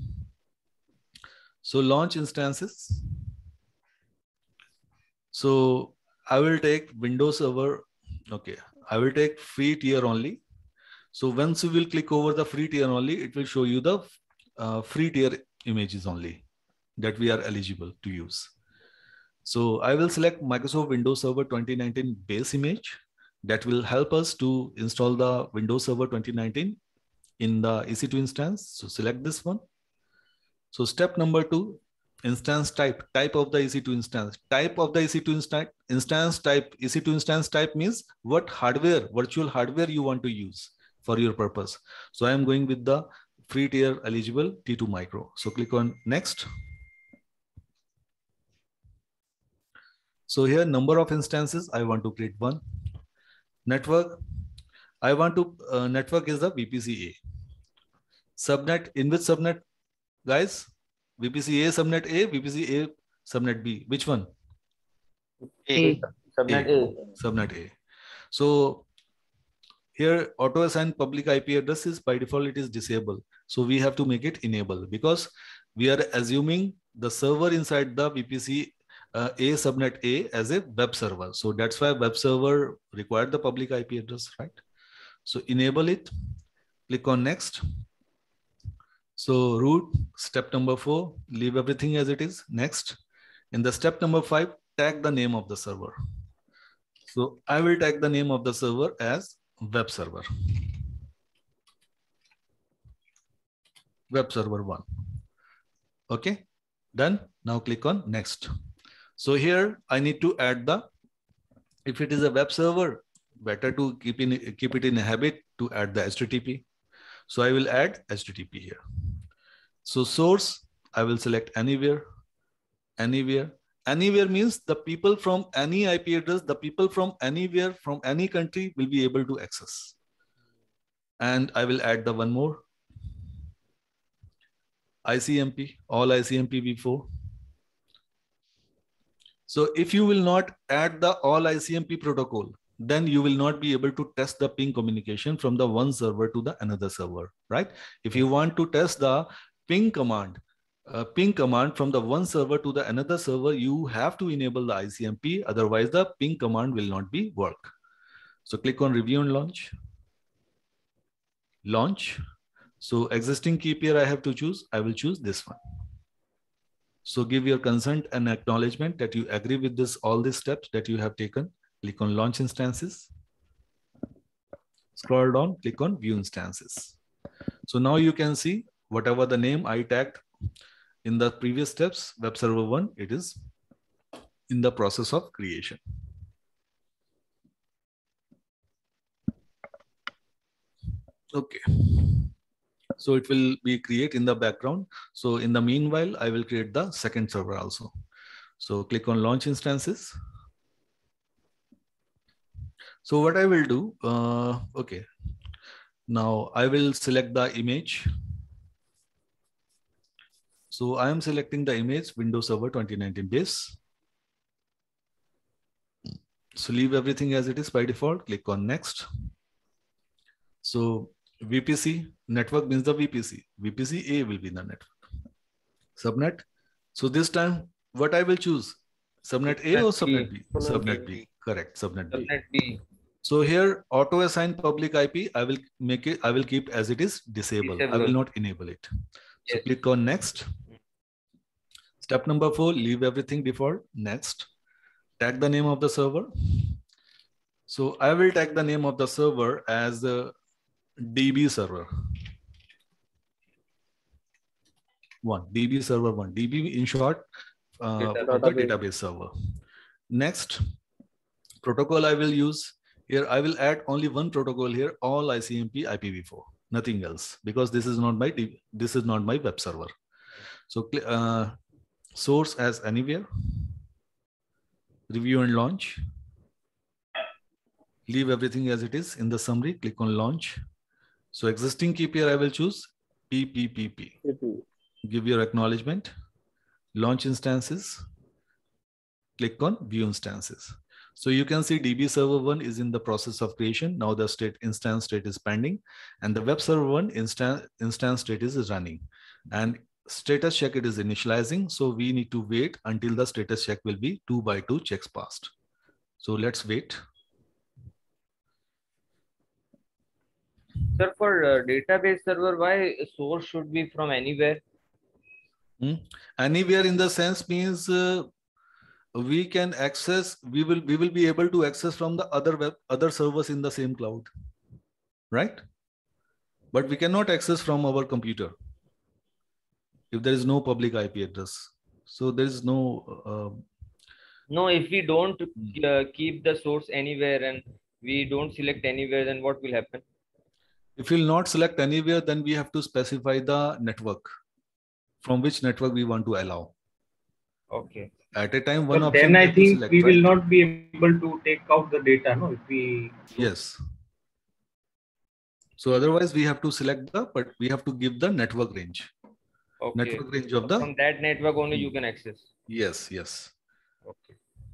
Speaker 1: So launch instances. So I will take Windows Server. Okay, I will take free tier only. So once you will click over the free tier only, it will show you the free tier images only that we are eligible to use. So I will select Microsoft Windows Server 2019 base image. That will help us to install the Windows Server 2019 in the EC2 instance. So select this one. So step number 2, instance type of the EC2 instance. Type of the EC2 instance type. EC2 instance type means what hardware, virtual hardware you want to use for your purpose. So I am going with the free tier eligible T2 Micro. So click on next. So here number of instances, I want to create 1. Network, I want to, network is the VPC A. Subnet, in which subnet, guys? VPC A subnet A, VPC A subnet B. Which one?
Speaker 3: A. Subnet A.
Speaker 1: Subnet A. So here auto assign public IP address is by default it is disabled. So we have to make it enable because we are assuming the server inside the VPC A subnet A as a web server. So that's why web server required the public IP address, right? So enable it, click on next. So root, step number 4, leave everything as it is. Next. In the step number 5, tag the name of the server. So I will tag the name of the server as web server. Web server 1. Okay, done. Now click on next. So here I need to add the, if it is a web server, better to keep it in a habit to add the HTTP. So I will add HTTP here. So source, I will select anywhere. Anywhere. Anywhere means the people from any IP address, the people from anywhere, from any country will be able to access. And I will add the one more. ICMP, all ICMP v4. So if you will not add the all ICMP protocol, then you will not be able to test the ping communication from the one server to the another server, right? If you want to test the ping command from the one server to the another server, you have to enable the ICMP, otherwise the ping command will not be work. So click on review and launch. Launch. So existing key pair I have to choose. I will choose this one. So give your consent and acknowledgement that you agree with this, all these steps that you have taken. Click on launch instances. Scroll down, click on view instances. So now you can see whatever the name I tagged in the previous steps, web server 1, it is in the process of creation. Okay. So it will be create in the background. So in the meanwhile, I will create the second server also. So click on launch instances. So what I will do, okay. Now I will select the image. So I am selecting the image Windows Server 2019 base. So leave everything as it is by default. Click on next. So VPC, network means the VPC. VPC A will be the network. Subnet. So this time, what I will choose? Subnet A or Subnet B? Subnet B. Correct. Subnet B.
Speaker 3: Subnet B.
Speaker 1: So here, auto assign public IP, I will make it, I will keep as it is disabled. I will not enable it. So yes. Click on next. Step number 4, leave everything default. Next. Tag the name of the server. So I will tag the name of the server as DB server 1, DB server 1, DB in short of the database server. Next, protocol I will use. Here I will add only one protocol here, all ICMP IPv4, nothing else, because this is not my web server. So source as anywhere, review and launch. Leave everything as it is. In the summary, click on launch. So existing key pair I will choose PPPP. Give your acknowledgement. Launch instances. Click on view instances. So you can see DB server 1 is in the process of creation. Now the instance state is pending, and the web server 1 instance state is running, and status check it is initializing. So we need to wait until the status check will be 2 by 2 checks passed. So let's wait.
Speaker 3: Sir, for database server, why source should be from anywhere?
Speaker 1: Anywhere in the sense means we can access. We will be able to access from the other servers in the same cloud, right? But we cannot access from our computer if there is no public IP address. So there is no.
Speaker 3: No, if we don't keep the source anywhere and we don't select anywhere, then what will happen?
Speaker 1: If we'll not select anywhere, then we have to specify the network, from which network we want to allow.
Speaker 3: Okay.
Speaker 1: At a time,
Speaker 8: But
Speaker 1: one option
Speaker 8: then I
Speaker 1: we have to
Speaker 8: think
Speaker 1: select,
Speaker 8: we will
Speaker 1: right?
Speaker 8: not be able to take out the data, no? If we
Speaker 1: Yes. So otherwise we have to select but we have to give the network range.
Speaker 3: Okay.
Speaker 1: Network range of the.
Speaker 3: From that network only you can access.
Speaker 1: Yes, yes.
Speaker 3: Okay.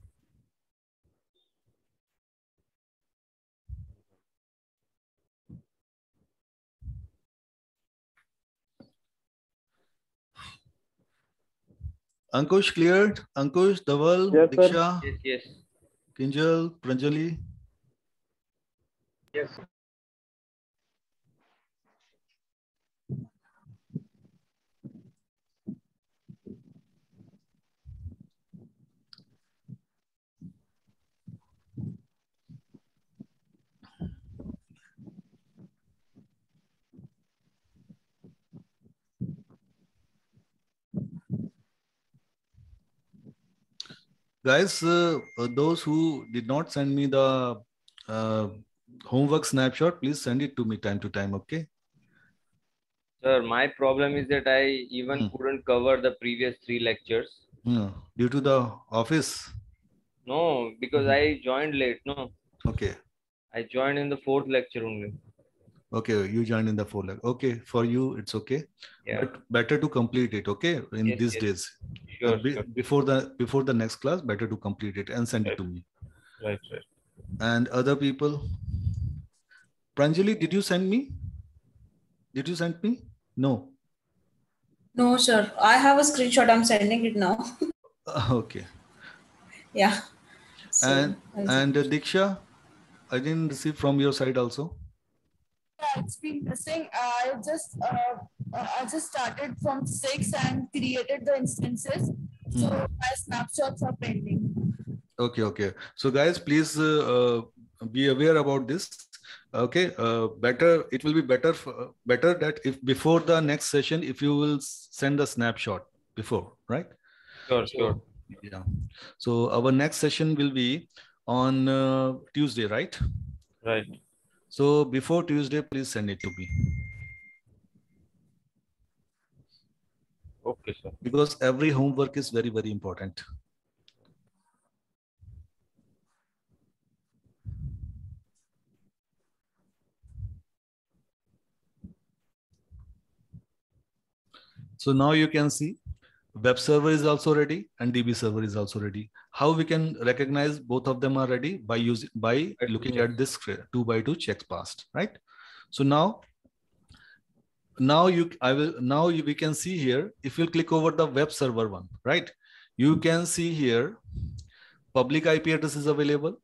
Speaker 1: Ankush cleared? Ankush, Dhaval,
Speaker 5: Yes, sir.
Speaker 1: Diksha,
Speaker 3: Yes, yes.
Speaker 1: Kinjal, Pranjali.
Speaker 8: yes.
Speaker 1: Guys, those who did not send me the homework snapshot, please send it to me time to time, okay?
Speaker 3: Sir, my problem is that I even couldn't cover the previous 3 lectures.
Speaker 1: Due to the office?
Speaker 3: No, because I joined late, no?
Speaker 1: Okay.
Speaker 3: I joined in the 4th lecture only.
Speaker 1: Okay, you joined in the 4 lecture. Okay, for you, it's okay.
Speaker 3: Yeah.
Speaker 1: But better to complete it, okay? In
Speaker 3: Yes,
Speaker 1: these
Speaker 3: yes.
Speaker 1: days.
Speaker 3: Sure, sure.
Speaker 1: Before the next class, better to complete it and send it to me.
Speaker 3: Right, right.
Speaker 1: And other people? Pranjali, did you send me? Did you send me? No.
Speaker 9: No, sir. I have a screenshot. I'm sending it now.
Speaker 1: Okay.
Speaker 9: Yeah. So,
Speaker 1: and Diksha, I didn't receive from your side also.
Speaker 10: Yeah, it's been interesting. I just started from 6 and created the instances. So my snapshots are pending.
Speaker 1: Okay, okay. So guys, please be aware about this. Okay, better. It will be better that if before the next session, if you will send a snapshot before, right?
Speaker 3: Sure, sure.
Speaker 1: Yeah. So our next session will be on Tuesday, right?
Speaker 3: Right.
Speaker 1: So before Tuesday, please send it to me.
Speaker 3: Okay, sir.
Speaker 1: Because every homework is very, very important. So now you can see web server is also ready and DB server is also ready. How we can recognize both of them are ready? By looking at this 2x2 checks passed, right? So we can see here, if you click over the web server one, right? You can see here public IP address is available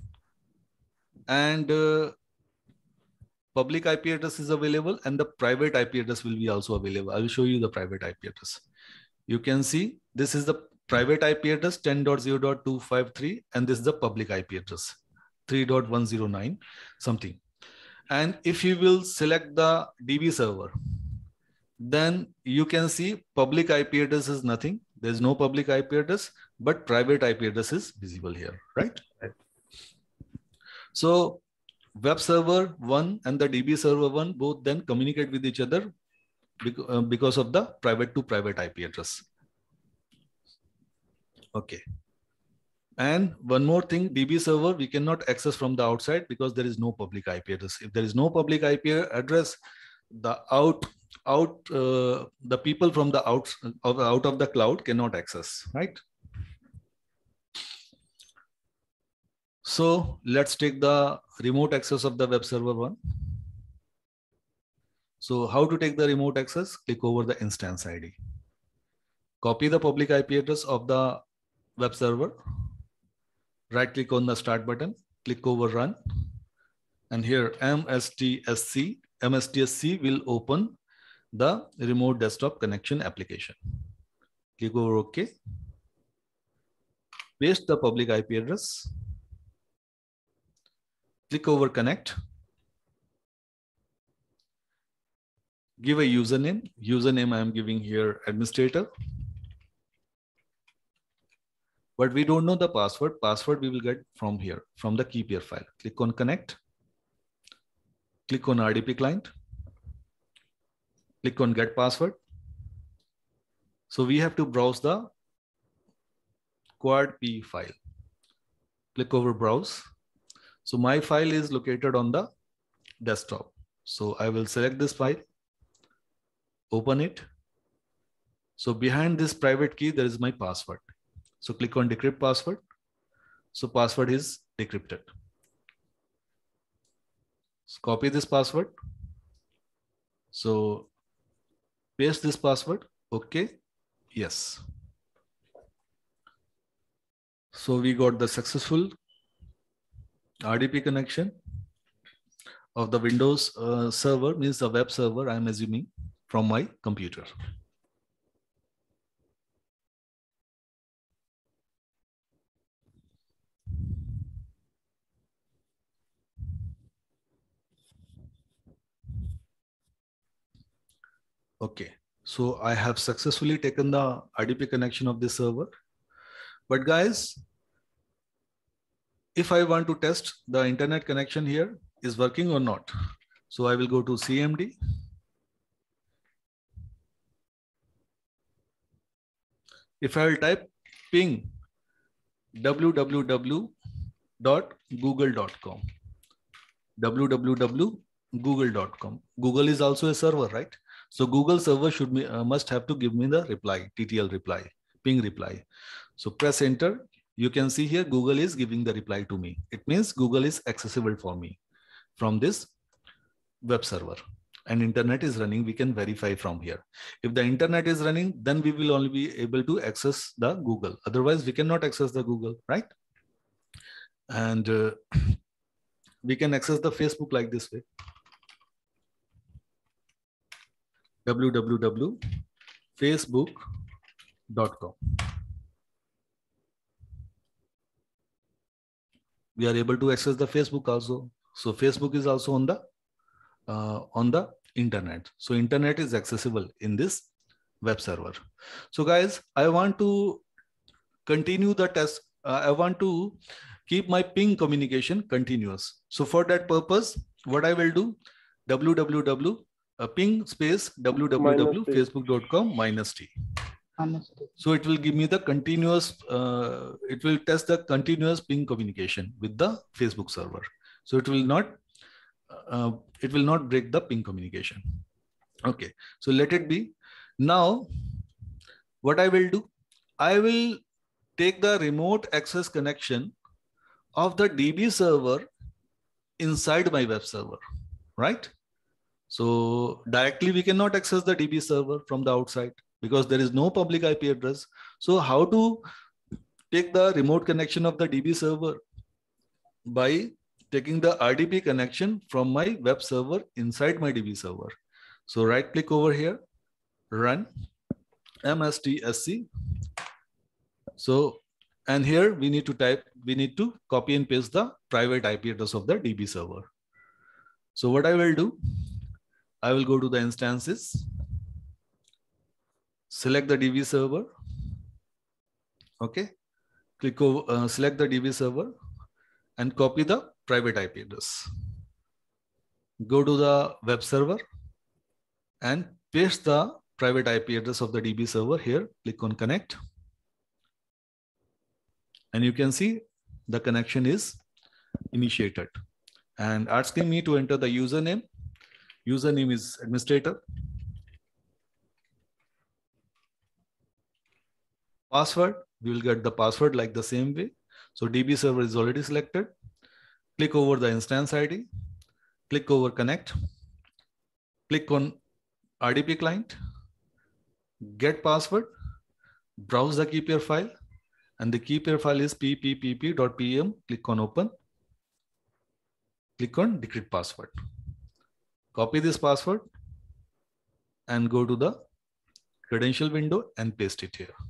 Speaker 1: and public IP address is available and the private IP address will be also available. I will show you the private IP address. You can see this is the private IP address 10.0.253 and this is the public IP address 3.109 something. And if you will select the DB server, then you can see public IP address is nothing. There's no public IP address, but private IP address is visible here, right? So web server 1 and the DB server 1 both then communicate with each other because of the private to private IP address. Okay. And one more thing, DB server we cannot access from the outside because there is no public IP address. If there is no public IP address, the the people from the out of the cloud cannot access, right? So let's take the remote access of the web server 1. So how to take the remote access? Click over the instance ID. Copy the public IP address of the web server. Right click on the start button, click over run. And here MSTSC will open the remote desktop connection application. Click over OK. Paste the public IP address. Click over connect. Give a username. Username I am giving here administrator. But we don't know the password. Password we will get from here, from the keep here file. Click on connect. Click on RDP client. Click on get password. So we have to browse the quad P file. Click over browse. So my file is located on the desktop. So I will select this file, open it. So behind this private key, there is my password. So click on decrypt password. So password is decrypted. So copy this password. So paste this password. Okay. Yes. So we got the successful RDP connection of the Windows server, means the web server, I'm assuming, from my computer. Okay, so I have successfully taken the RDP connection of this server. But guys, if I want to test the internet connection here is working or not, so I will go to CMD. If I will type ping www.google.com, www.google.com. Google is also a server, right? So Google server should be, must have to give me the reply, TTL reply, ping reply. So press enter. You can see here Google is giving the reply to me. It means Google is accessible for me from this web server, and internet is running. We can verify from here. If the internet is running, then we will only be able to access the Google. Otherwise, we cannot access the Google, right? And we can access the Facebook like this way. www.facebook.com. We are able to access the Facebook also. So Facebook is also on the internet. So internet is accessible in this web server. So guys, I want to continue the test. I want to keep my ping communication continuous. So for that purpose, what I will do, ping space www.facebook.com -t. So it will give me the continuous, it will test the continuous ping communication with the Facebook server. So it will not break the ping communication. Okay, so let it be. Now, what I will do, I will take the remote access connection of the DB server inside my web server, right? So directly we cannot access the DB server from the outside because there is no public IP address. So how to take the remote connection of the DB server? By taking the RDP connection from my web server inside my DB server. So right click over here, run mstsc. So, and here we need to copy and paste the private IP address of the DB server. So what I will do, I will go to the instances, select the DB server. Okay, click over, select the DB server and copy the private IP address. Go to the web server and paste the private IP address of the DB server here. Click on connect. And you can see the connection is initiated and asking me to enter the username. Username is administrator. Password, we will get the password like the same way. So DB server is already selected. Click over the instance ID. Click over connect. Click on RDP client. Get password. Browse the key pair file. And the key pair file is ppp.pem. Click on open. Click on decrypt password. Copy this password and go to the credential window and paste it here.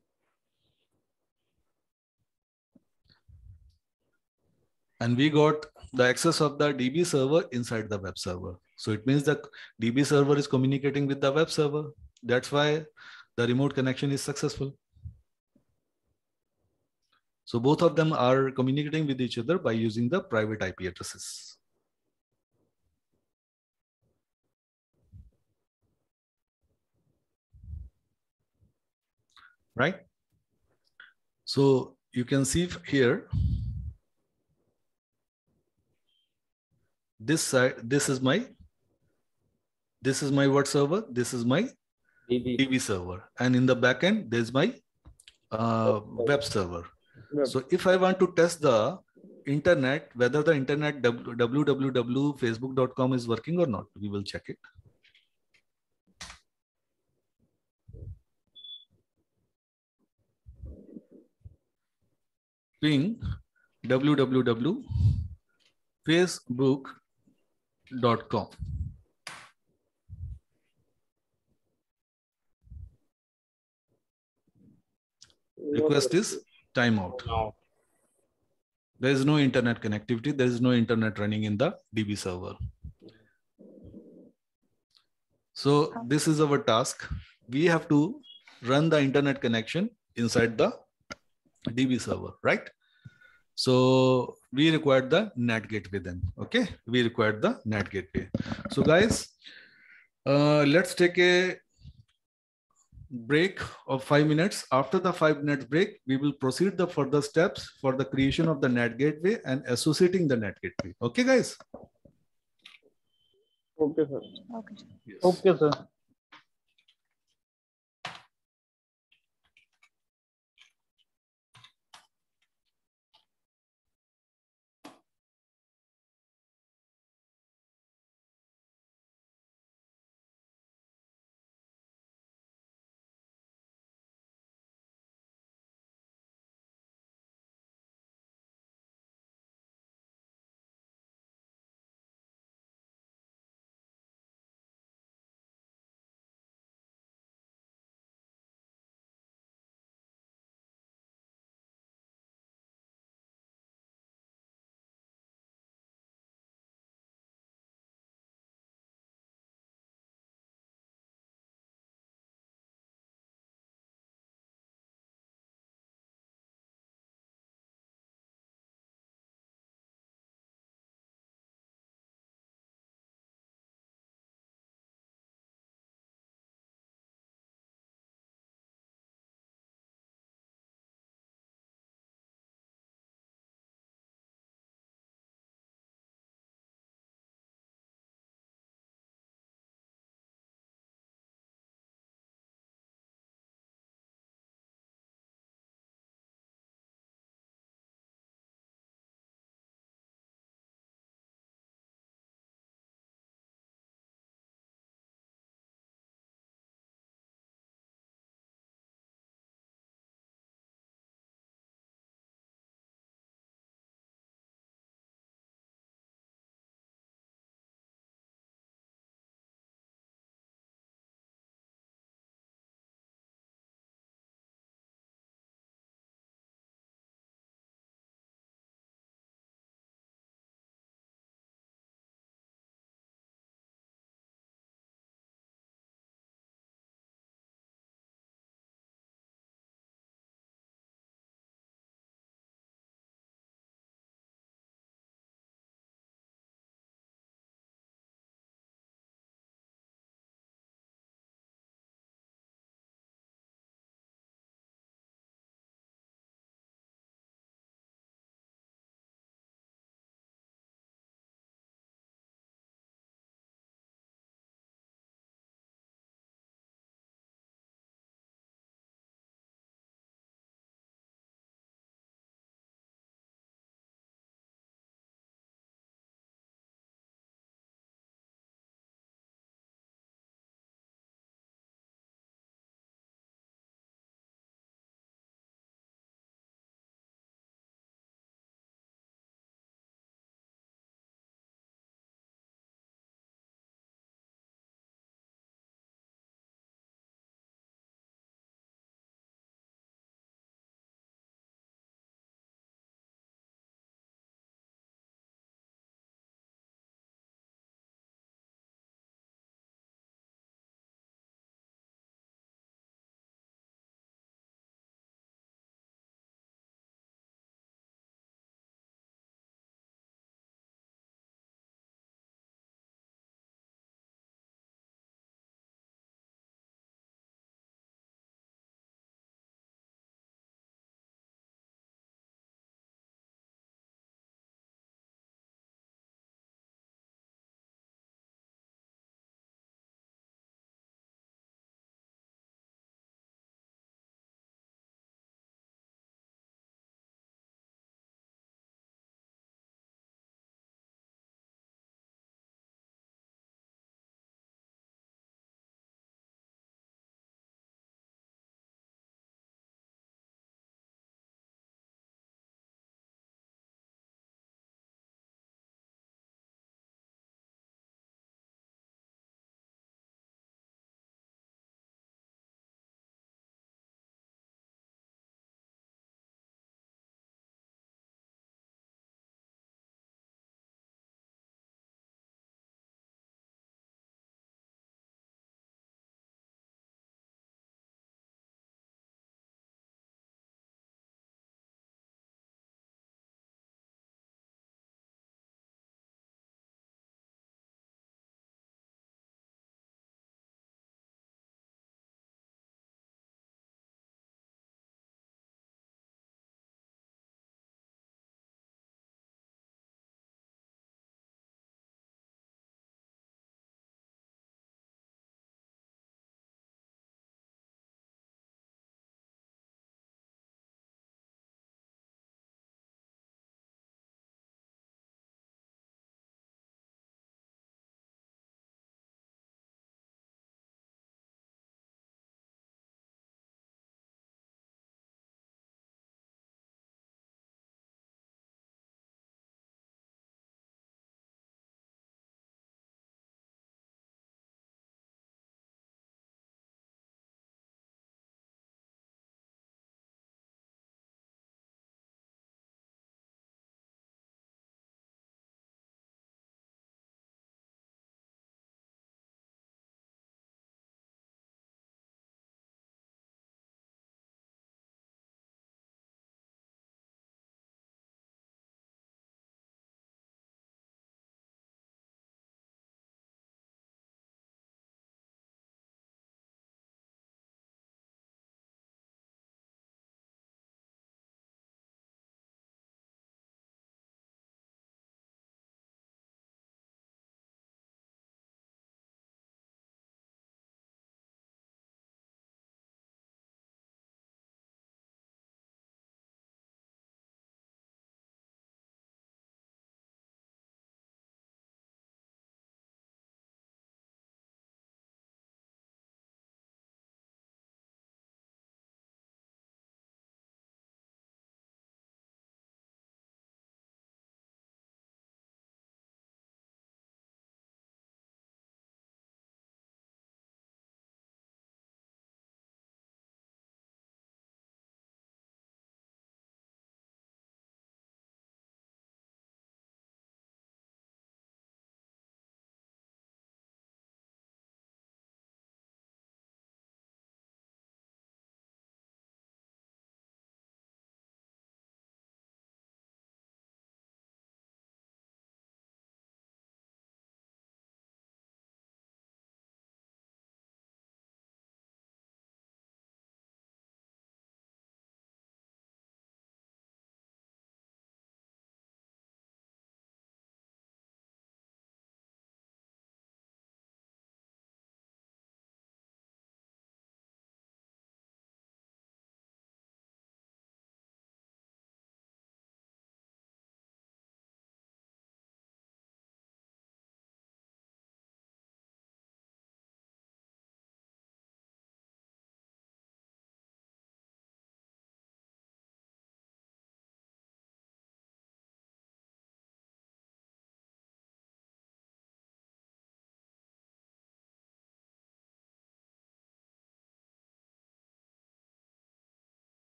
Speaker 1: And we got the access of the DB server inside the web server. So it means the DB server is communicating with the web server. That's why the remote connection is successful. So both of them are communicating with each other by using the private IP addresses. Right? So you can see here, this side, this is my what server? This is my DB server. And in the backend, there's my web server. So if I want to test the internet, whether the internet www.facebook.com is working or not, we will check it. Ping www.facebook.com. Request is timeout. There is no internet connectivity. There is no internet running in the DB server. So this is our task. We have to run the internet connection inside the DB server, right? So we require the NAT gateway then. Okay, we require the NAT gateway. So guys, let's take a break of 5 minutes. After the 5 minutes break, we will proceed the further steps for the creation of the NAT gateway and associating the NAT gateway. Okay, guys?
Speaker 5: Okay, sir.
Speaker 4: Okay.
Speaker 1: Yes.
Speaker 8: Okay, sir.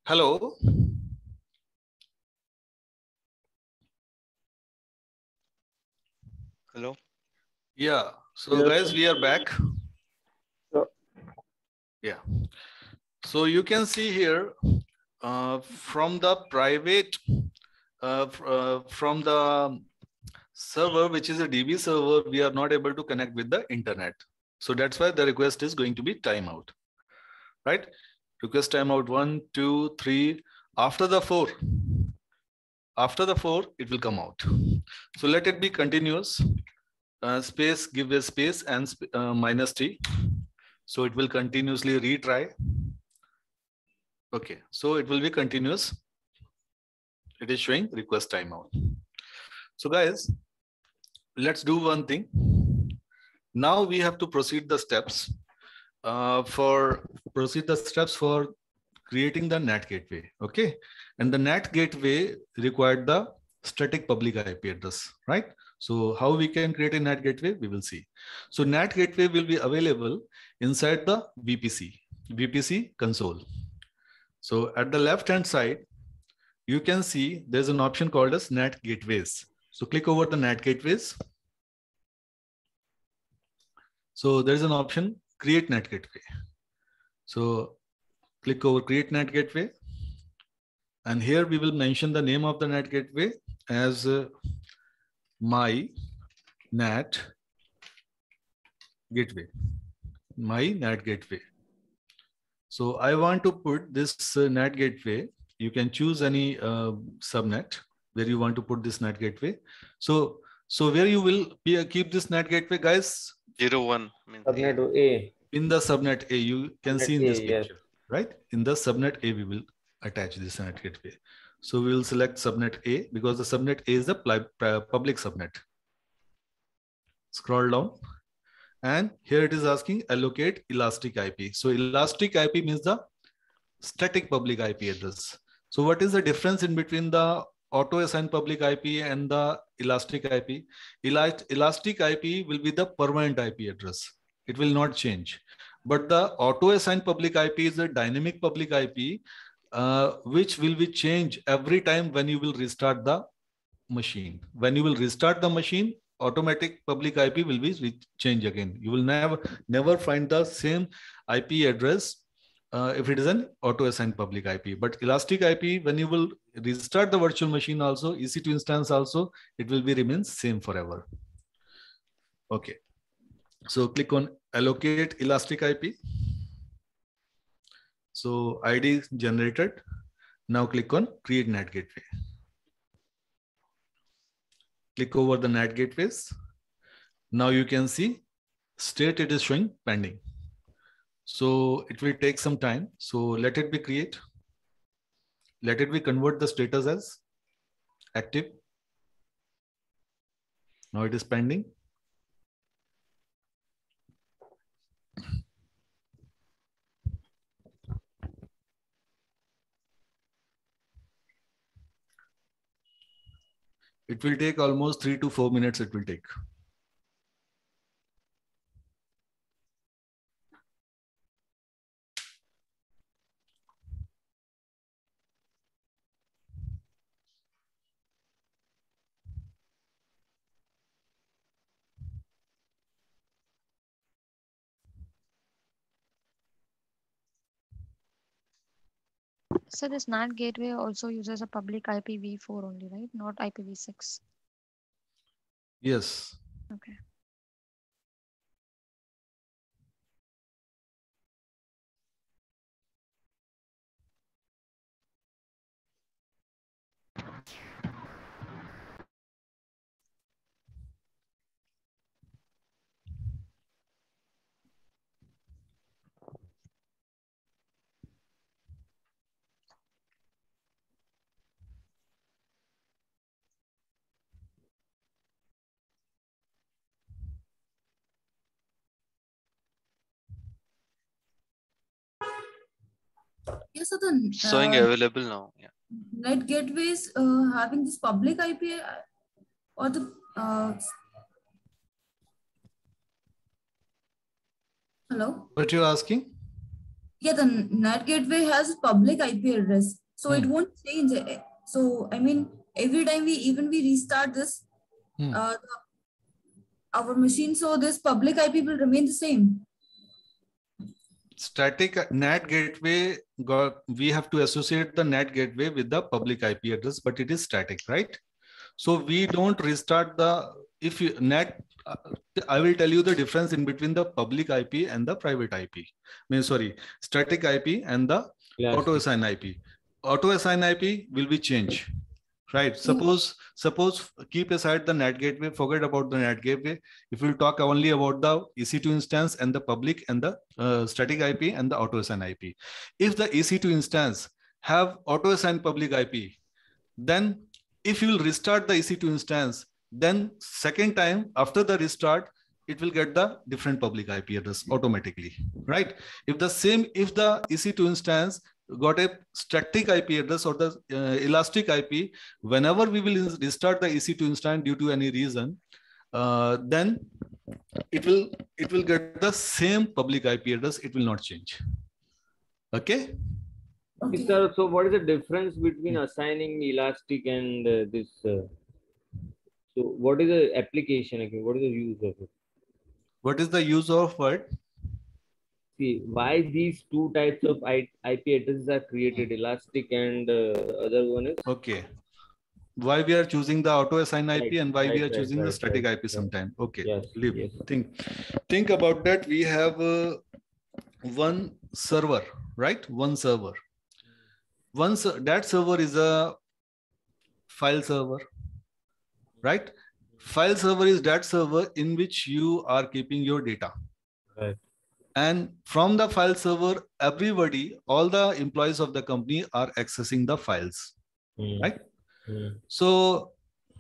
Speaker 1: Hello.
Speaker 2: Hello.
Speaker 1: Yeah. So guys, we are back. Yeah. So you can see here from the private, from the server, which is a DB server, we are not able to connect with the internet. So that's why the request is going to be timeout, right? Request timeout 1, 2, 3. After the 4, it will come out. So let it be continuous. Space, give a space and -T. So it will continuously retry. Okay, so it will be continuous. It is showing request timeout. So guys, let's do one thing. Now we have to proceed the steps for creating the NAT gateway. Okay, and the NAT gateway required the static public IP address, right? So how we can create a NAT gateway, we will see. So NAT gateway will be available inside the VPC console. So at the left hand side, you can see there's an option called as NAT gateways. So click over the NAT gateways. So there's an option, create NAT gateway. So click over create NAT gateway. And here we will mention the name of the NAT gateway as my NAT gateway. My NAT gateway. So I want to put this NAT gateway. You can choose any subnet where you want to put this NAT gateway. So where you will keep this NAT gateway, guys?
Speaker 2: 01.
Speaker 3: Subnet A.
Speaker 1: In the subnet A, you can see in this picture,
Speaker 3: yes.
Speaker 1: right? In the subnet A, we will attach this NAT gateway. So we will select subnet A because the subnet A is the public subnet. Scroll down. And here it is asking allocate elastic IP. So elastic IP means the static public IP address. So what is the difference in between the auto assigned public IP and the elastic IP? Elastic IP will be the permanent IP address. It will not change. But the auto assigned public IP is a dynamic public IP, which will be changed every time when you will restart the machine. When you will restart the machine, automatic public IP will be changed again. You will never find the same IP address if it is an auto-assigned public IP. But elastic IP, when you will restart the virtual machine also, EC2 instance also, it will be remains same forever. Okay. So click on allocate elastic IP. So ID generated. Now click on create NAT gateway. Click over the NAT gateways. Now you can see state it is showing pending. So it will take some time. So let it be create. Let it be convert the status as active. Now it is pending. It will take almost 3 to 4 minutes. It will take.
Speaker 4: So this NAT gateway also uses a public IPv4 only, right? Not IPv6.
Speaker 1: Yes.
Speaker 4: Okay.
Speaker 10: Yes, so the
Speaker 2: showing available now. Yeah.
Speaker 10: NAT gateways having this public IP or the hello.
Speaker 1: What you're asking?
Speaker 10: Yeah, the NAT gateway has public IP address, so it won't change. So I mean, every time we restart this, our machine, so this public IP will remain the same.
Speaker 1: Static NAT gateway, we have to associate the NAT gateway with the public IP address, but it is static, right? So we don't restart the, if you NAT, I will tell you the difference in between the public IP and the private IP. Static IP and the auto assign IP. Auto assign IP will be changed, right? Suppose keep aside the NAT gateway, forget about the NAT gateway. If we'll talk only about the EC2 instance and the public and the static IP and the auto assign IP. If the EC2 instance have auto assign public IP, then if you will restart the EC2 instance, then second time after the restart, it will get the different public IP address automatically, right? If the EC2 instance got a static IP address or the elastic IP, whenever we will restart the EC2 instance due to any reason, then it will get the same public IP address. It will not change. Okay.
Speaker 3: Okay, sir. So what is the difference between assigning elastic and this? So what is the application again? What is the use of it?
Speaker 1: What is the use of what?
Speaker 3: See, why these two types of IP addresses are created, elastic and other one is?
Speaker 1: Okay. Why we are choosing the auto assign IP and why we are choosing the static IP sometime. Okay.
Speaker 3: Yes,
Speaker 1: yes. Think about that. We have one server, right? One server. That server is a file server, right? File server is that server in which you are keeping your data.
Speaker 3: Right.
Speaker 1: And from the file server, everybody, all the employees of the company are accessing the files, right? So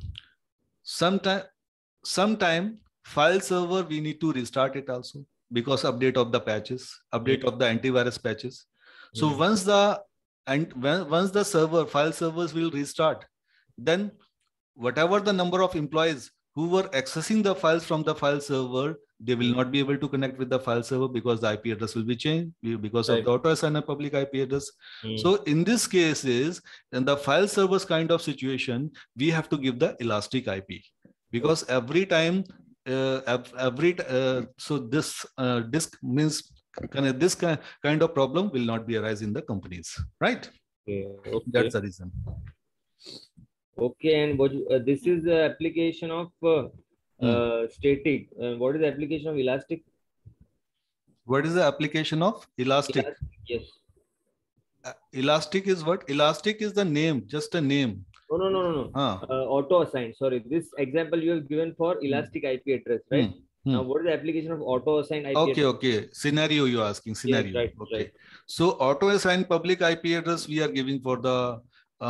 Speaker 1: sometime file server, we need to restart it also because update of the patches, update of the antivirus patches. So once the server file servers will restart, then whatever the number of employees who were accessing the files from the file server, they will not be able to connect with the file server because the IP address will be changed because of the auto assign public IP address. So in this case is in the file servers kind of situation, we have to give the elastic IP because every time so this disk means this kind of problem will not be arise in the companies, right?
Speaker 3: Okay.
Speaker 1: That's the reason.
Speaker 3: Okay, and what this is the application of static. What is the application of elastic?
Speaker 1: What is the application of elastic?
Speaker 3: Yes.
Speaker 1: Elastic is what? Elastic is the name, just a name.
Speaker 3: No. Auto assigned. Sorry, this example you have given for elastic IP address, right? Now, what is the application of auto assigned IP address?
Speaker 1: Okay. Scenario you're asking. Scenario.
Speaker 3: Yes, right,
Speaker 1: okay.
Speaker 3: Right.
Speaker 1: So auto assigned public IP address we are giving for the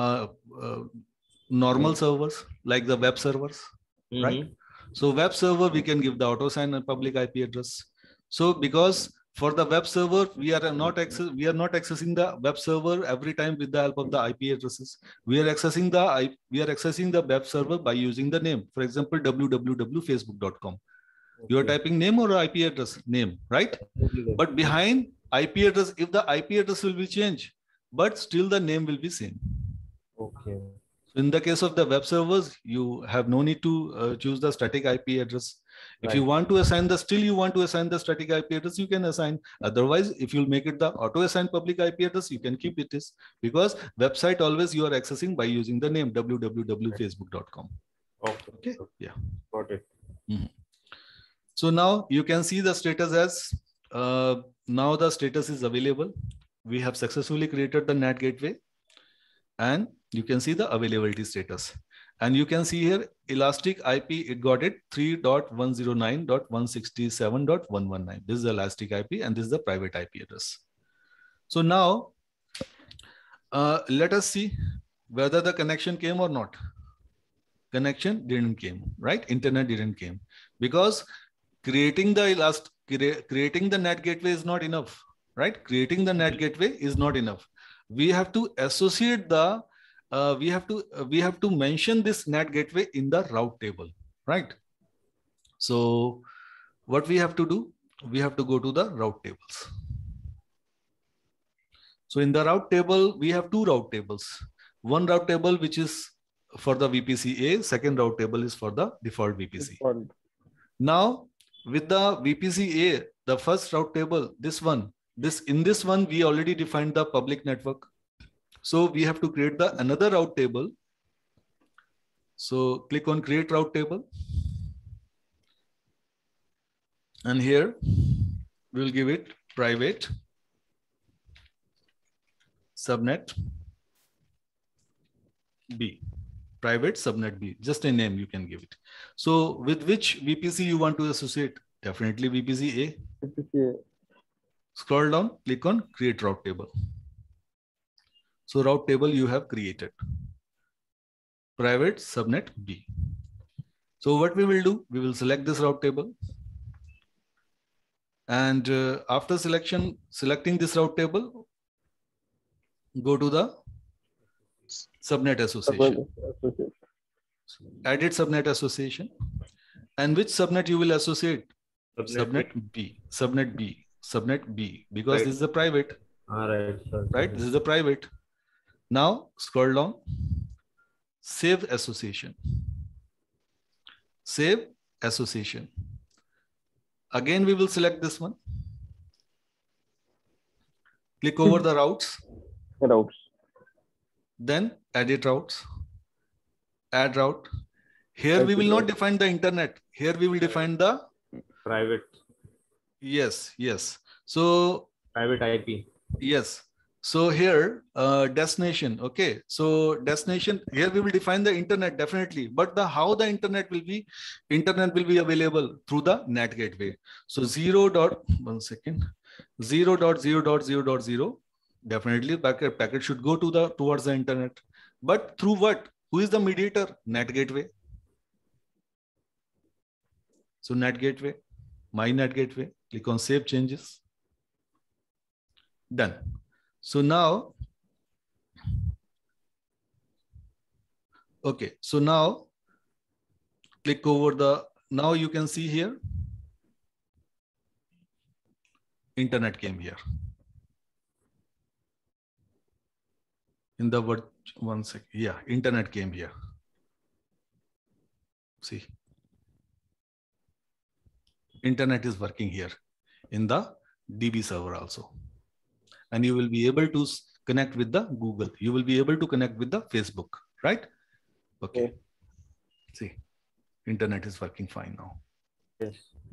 Speaker 1: normal servers like the web servers, right? So web server we can give the auto assign public IP address. So because for the web server we are not accessing the web server every time with the help of the IP addresses. We are accessing the web server by using the name. For example, www.facebook.com. You are typing name or IP address? Name, right? But behind IP address, if the IP address will be changed, but still the name will be same.
Speaker 3: Okay.
Speaker 1: So in the case of the web servers, you have no need to choose the static IP address. If you want to assign the static IP address, you can assign. Otherwise, if you make it the auto assign public IP address, you can keep it as because website always you are accessing by using the name www.facebook.com. Okay. Yeah.
Speaker 3: Got it.
Speaker 1: So now you can see the status as now the status is available. We have successfully created the NAT gateway and you can see the availability status. And you can see here elastic IP, it got it 3.109.167.119. This is the elastic IP and this is the private IP address. So now let us see whether the connection came or not. Connection didn't came, right? Internet didn't came because creating the NAT gateway is not enough, right? Creating the NAT gateway is not enough. We have to associate the we have to mention this NAT gateway in the route table, right? So what we have to do, we have to go to the route tables. So in the route table, we have two route tables. One route table, which is for the VPC A, second route table is for the default VPC. Now, with the VPC A, the first route table, in this one, we already defined the public network. So we have to create another route table. So click on create route table. And here we'll give it private subnet B. Private subnet B, just a name you can give it. So with which VPC you want to associate? Definitely VPC A. VPC A. Scroll down, click on create route table. So route table you have created. Private subnet B. So what we will do, we will select this route table. And after selecting this route table, go to the subnet association. Edit subnet association. And which subnet you will associate? Subnet B. Subnet B. Subnet B. Because this is a private.
Speaker 8: All right.
Speaker 1: Right? This is a private. Now scroll down. Save association. Save association. Again, we will select this one. Click over the routes. Then edit routes. Add route. Here we will not define the internet. Here we will define the
Speaker 8: private.
Speaker 1: Yes, yes. So
Speaker 8: private IP.
Speaker 1: Yes. So here destination. Okay. So destination, here we will define the internet definitely, but how the internet will be available through the NAT gateway. So 0.0.0.0.0 definitely packet should go to towards the internet, but through what? Who is the mediator? NAT gateway. So NAT gateway, my NAT gateway. Click on save changes. Done. So now, okay. So now click over now you can see here, internet came here. In the word, one second. Yeah, internet came here. See, internet is working here in the DB server also. And you will be able to connect with the Google. You will be able to connect with the Facebook, right? Okay. See, internet is working fine now.
Speaker 8: Yes.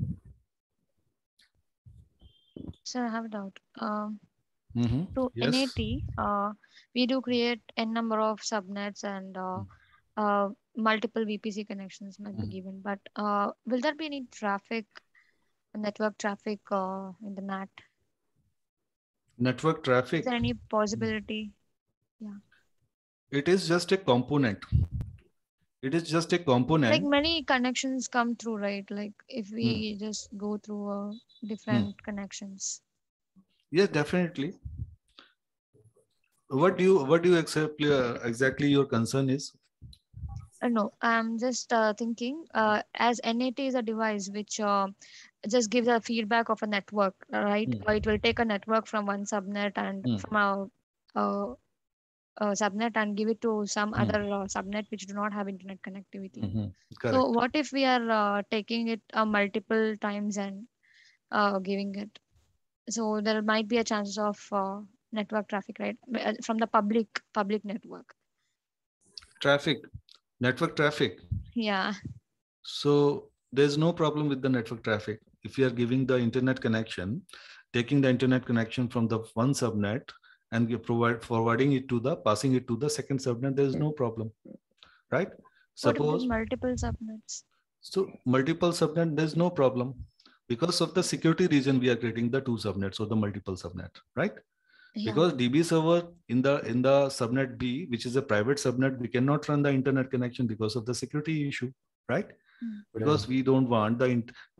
Speaker 4: So I have a doubt.
Speaker 1: To
Speaker 4: yes. NAT, we do create n number of subnets and multiple VPC connections might be given. But will there be any traffic, network traffic in the NAT?
Speaker 1: Network traffic.
Speaker 4: Is there any possibility? Yeah.
Speaker 1: It is just a component. It is just a component.
Speaker 4: Like many connections come through, right? Like if we just go through different connections.
Speaker 1: Yes, definitely. What do you exactly your concern is?
Speaker 4: No, I'm just thinking as NAT is a device which just gives a feedback of a network, right? It will take a network from one subnet and from a subnet and give it to some other subnet which do not have internet connectivity. So what if we are taking it multiple times and giving it? So there might be a chance of network traffic, right? From the public network.
Speaker 1: Network traffic.
Speaker 4: Yeah.
Speaker 1: So there's no problem with the network traffic. If you are giving the internet connection, taking the internet connection from the one subnet and passing it to the second subnet, there is no problem, right?
Speaker 4: Suppose multiple subnets.
Speaker 1: So multiple subnet, there's no problem. Because of the security reason, we are creating the two subnets or the multiple subnet, right? Yeah. Because DB server in the subnet B, which is a private subnet, we cannot run the internet connection because of the security issue, right? Because we don't want to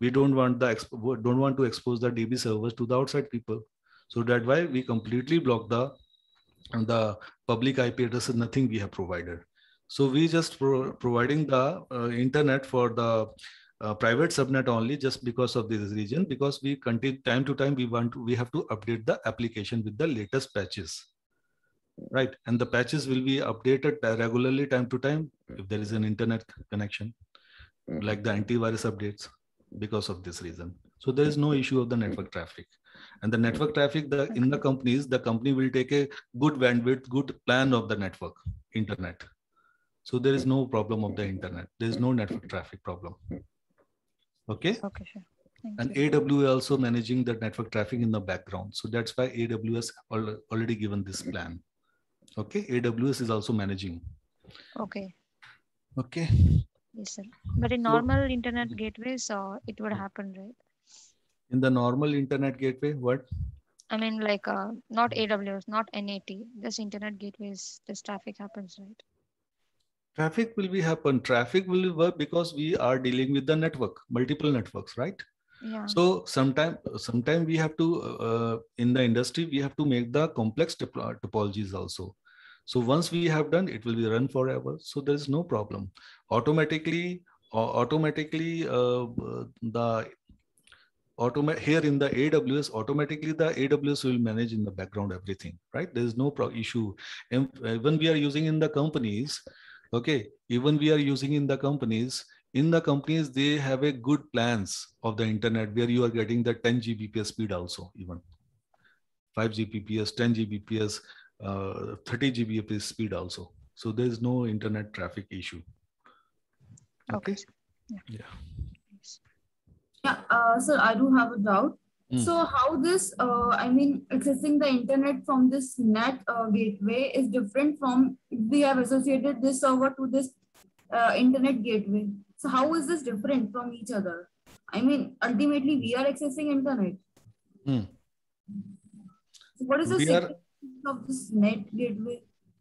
Speaker 1: expose the DB servers to the outside people. So that's why we completely block the public IP address is nothing we have provided. So we just providing the internet for the private subnet only just because of this region, because we continue time to time we have to update the application with the latest patches, right? And the patches will be updated regularly time to time if there is an internet connection, like the antivirus updates, because of this reason. So there is no issue of the network traffic. And the network traffic, in the companies, the company will take a good bandwidth, good plan of the network, internet. So there is no problem of the internet. There is no network traffic problem. Okay.
Speaker 4: Okay, sure.
Speaker 1: And AWS also managing the network traffic in the background. So that's why AWS already given this plan. Okay. AWS is also managing.
Speaker 4: Okay.
Speaker 1: Okay.
Speaker 4: Yes, sir. But in normal internet gateways, it would happen, right?
Speaker 1: In the normal internet gateway, what?
Speaker 4: I mean, like not AWS, not NAT. This internet gateways, this traffic happens, right?
Speaker 1: Traffic will be happen. Traffic will work because we are dealing with the network, multiple networks, right?
Speaker 4: Yeah.
Speaker 1: So sometime we have to, in the industry, we have to make the complex topologies also. So once we have done, it will be run forever. So there is no problem. Automatically here in the AWS, automatically the AWS will manage in the background everything, right? There is no issue. And when we are using in the companies, okay, even we are using in the companies, they have a good plans of the internet where you are getting the 10 Gbps speed also, even 5 Gbps, 10 Gbps, 30 Gbps speed also. So there is no internet traffic issue. Okay. Yeah.
Speaker 10: Yeah, sir, I do have a doubt. So how this, accessing the internet from this NAT gateway is different from if we have associated this server to this internet gateway. So how is this different from each other? I mean, ultimately we are accessing internet. So what is the significance of this NAT gateway?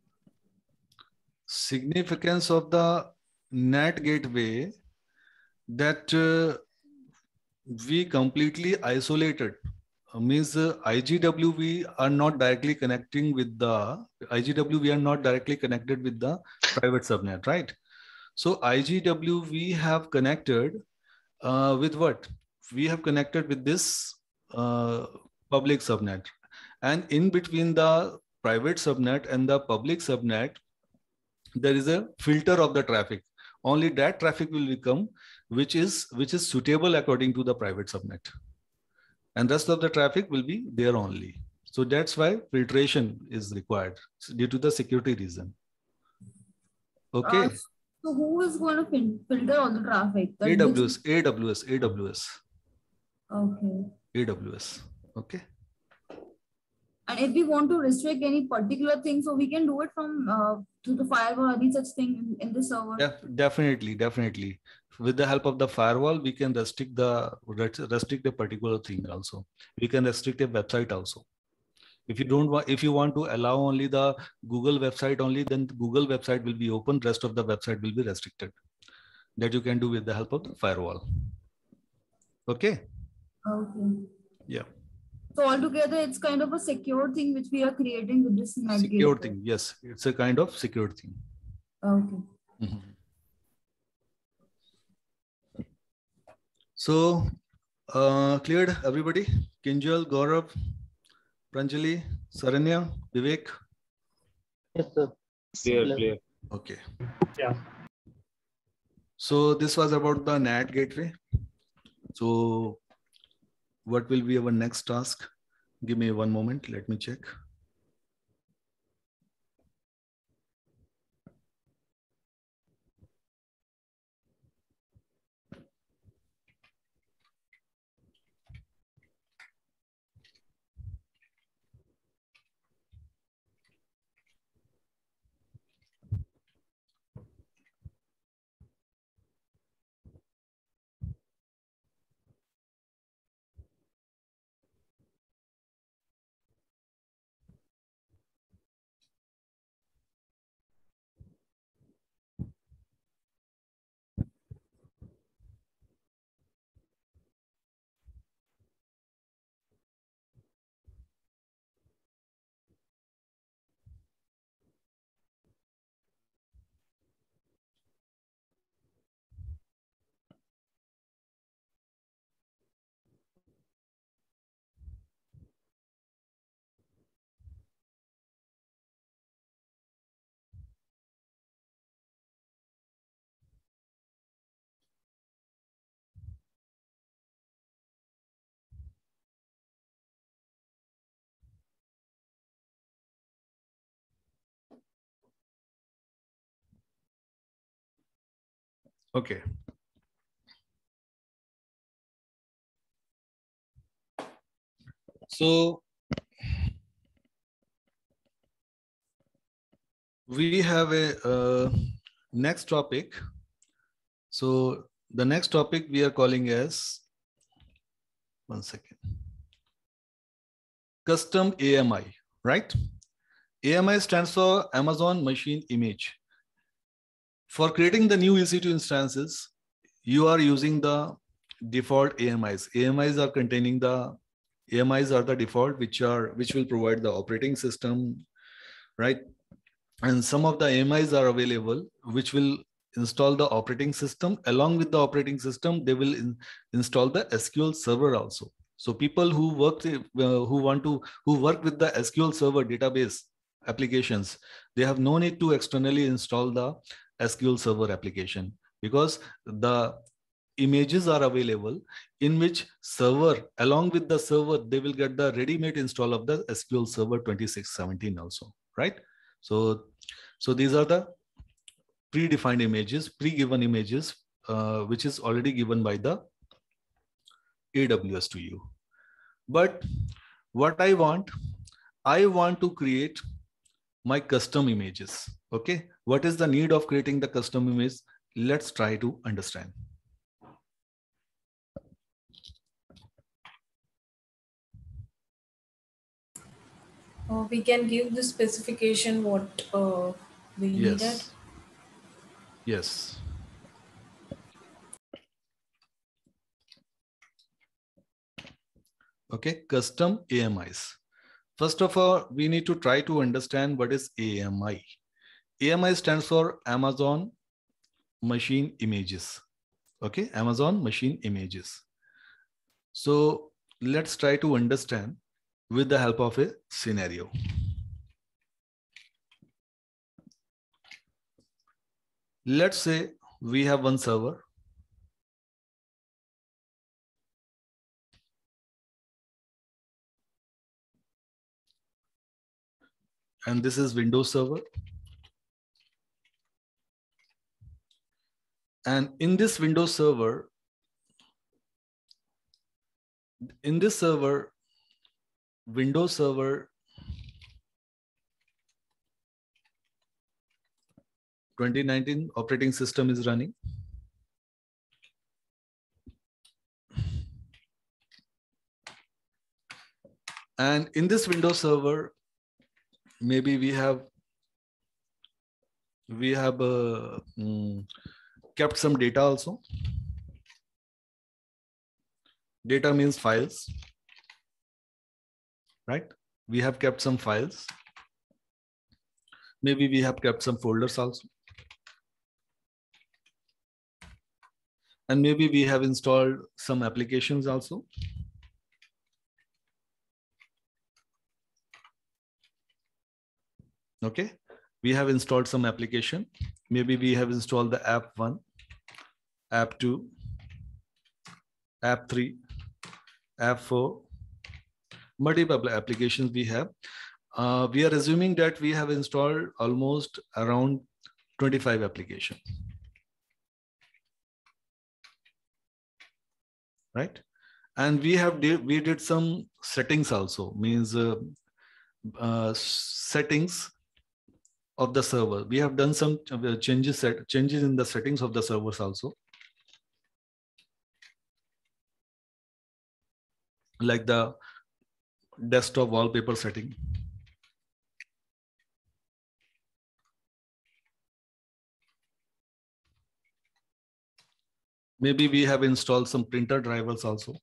Speaker 1: Significance of the NAT gateway that we completely isolated. Means IGW we are not directly connecting with the IGW, we are not directly connected with the private subnet, right? So IGW we have connected with what? We have connected with this public subnet, and in between the private subnet and the public subnet, there is a filter of the traffic. Only that traffic will become which is suitable according to the private subnet, and rest of the traffic will be there only. So that's why filtration is required due to the security reason. Okay.
Speaker 10: So who is going to filter all the traffic?
Speaker 1: AWS.
Speaker 10: Okay.
Speaker 1: AWS. Okay.
Speaker 10: And if we want to restrict any particular thing, so we can do it from through the firewall or any such thing in the server.
Speaker 1: Yeah, definitely. With the help of the firewall, we can restrict a particular thing also. We can restrict a website also. If you want to allow only the Google website only, then the Google website will be open. Rest of the website will be restricted. That you can do with the help of the firewall. Okay.
Speaker 10: Okay.
Speaker 1: Yeah.
Speaker 10: So altogether, it's kind of a secure thing which we are creating with this NAT
Speaker 1: secure
Speaker 10: gateway.
Speaker 1: thing. Yes, it's a kind of secure thing.
Speaker 10: Okay.
Speaker 1: So, cleared everybody? Kinjal, Gaurav, Pranjali, Saranya, Vivek?
Speaker 5: Yes, sir.
Speaker 8: Clear.
Speaker 1: Okay.
Speaker 8: Yeah.
Speaker 1: So this was about the NAT gateway. So what will be our next task? Give me one moment. Let me check. Okay. So we have a next topic. So the next topic we are calling as, one second, custom AMI, right? AMI stands for Amazon Machine Image. For creating the new EC2 instances, you are using the default AMIs. AMIs are the default, which will provide the operating system, right? And some of the AMIs are available, which will install the operating system. Along with the operating system, they will install the SQL Server also. So people who work with the SQL Server database applications, they have no need to externally install the SQL Server application, because the images are available in which server, along with the server, they will get the ready-made install of the SQL Server 2617 also, right? So these are the predefined images, pre-given images, which is already given by the AWS to you. But what I want to create my custom images. Okay, what is the need of creating the custom image? Let's try to understand.
Speaker 9: We can give the specification what we needed.
Speaker 1: Yes. Okay, custom AMIs. First of all, we need to try to understand what is AMI. AMI stands for Amazon Machine Images. Okay, Amazon Machine Images. So let's try to understand with the help of a scenario. Let's say we have one server. And this is Windows Server. And in this Windows Server, Windows Server 2019 operating system is running. And in this Windows Server, maybe we have kept some data also. Data means files, right? We have kept some files. Maybe we have kept some folders also. And maybe we have installed some applications also. Okay, we have installed some application. Maybe we have installed the app 1, app 2, app 3, app 4, multiple applications we have. We are assuming that we have installed almost around 25 applications. Right? And we did some settings also, means settings of the server. We have done some changes in the settings of the servers also. Like the desktop wallpaper setting. Maybe we have installed some printer drivers also.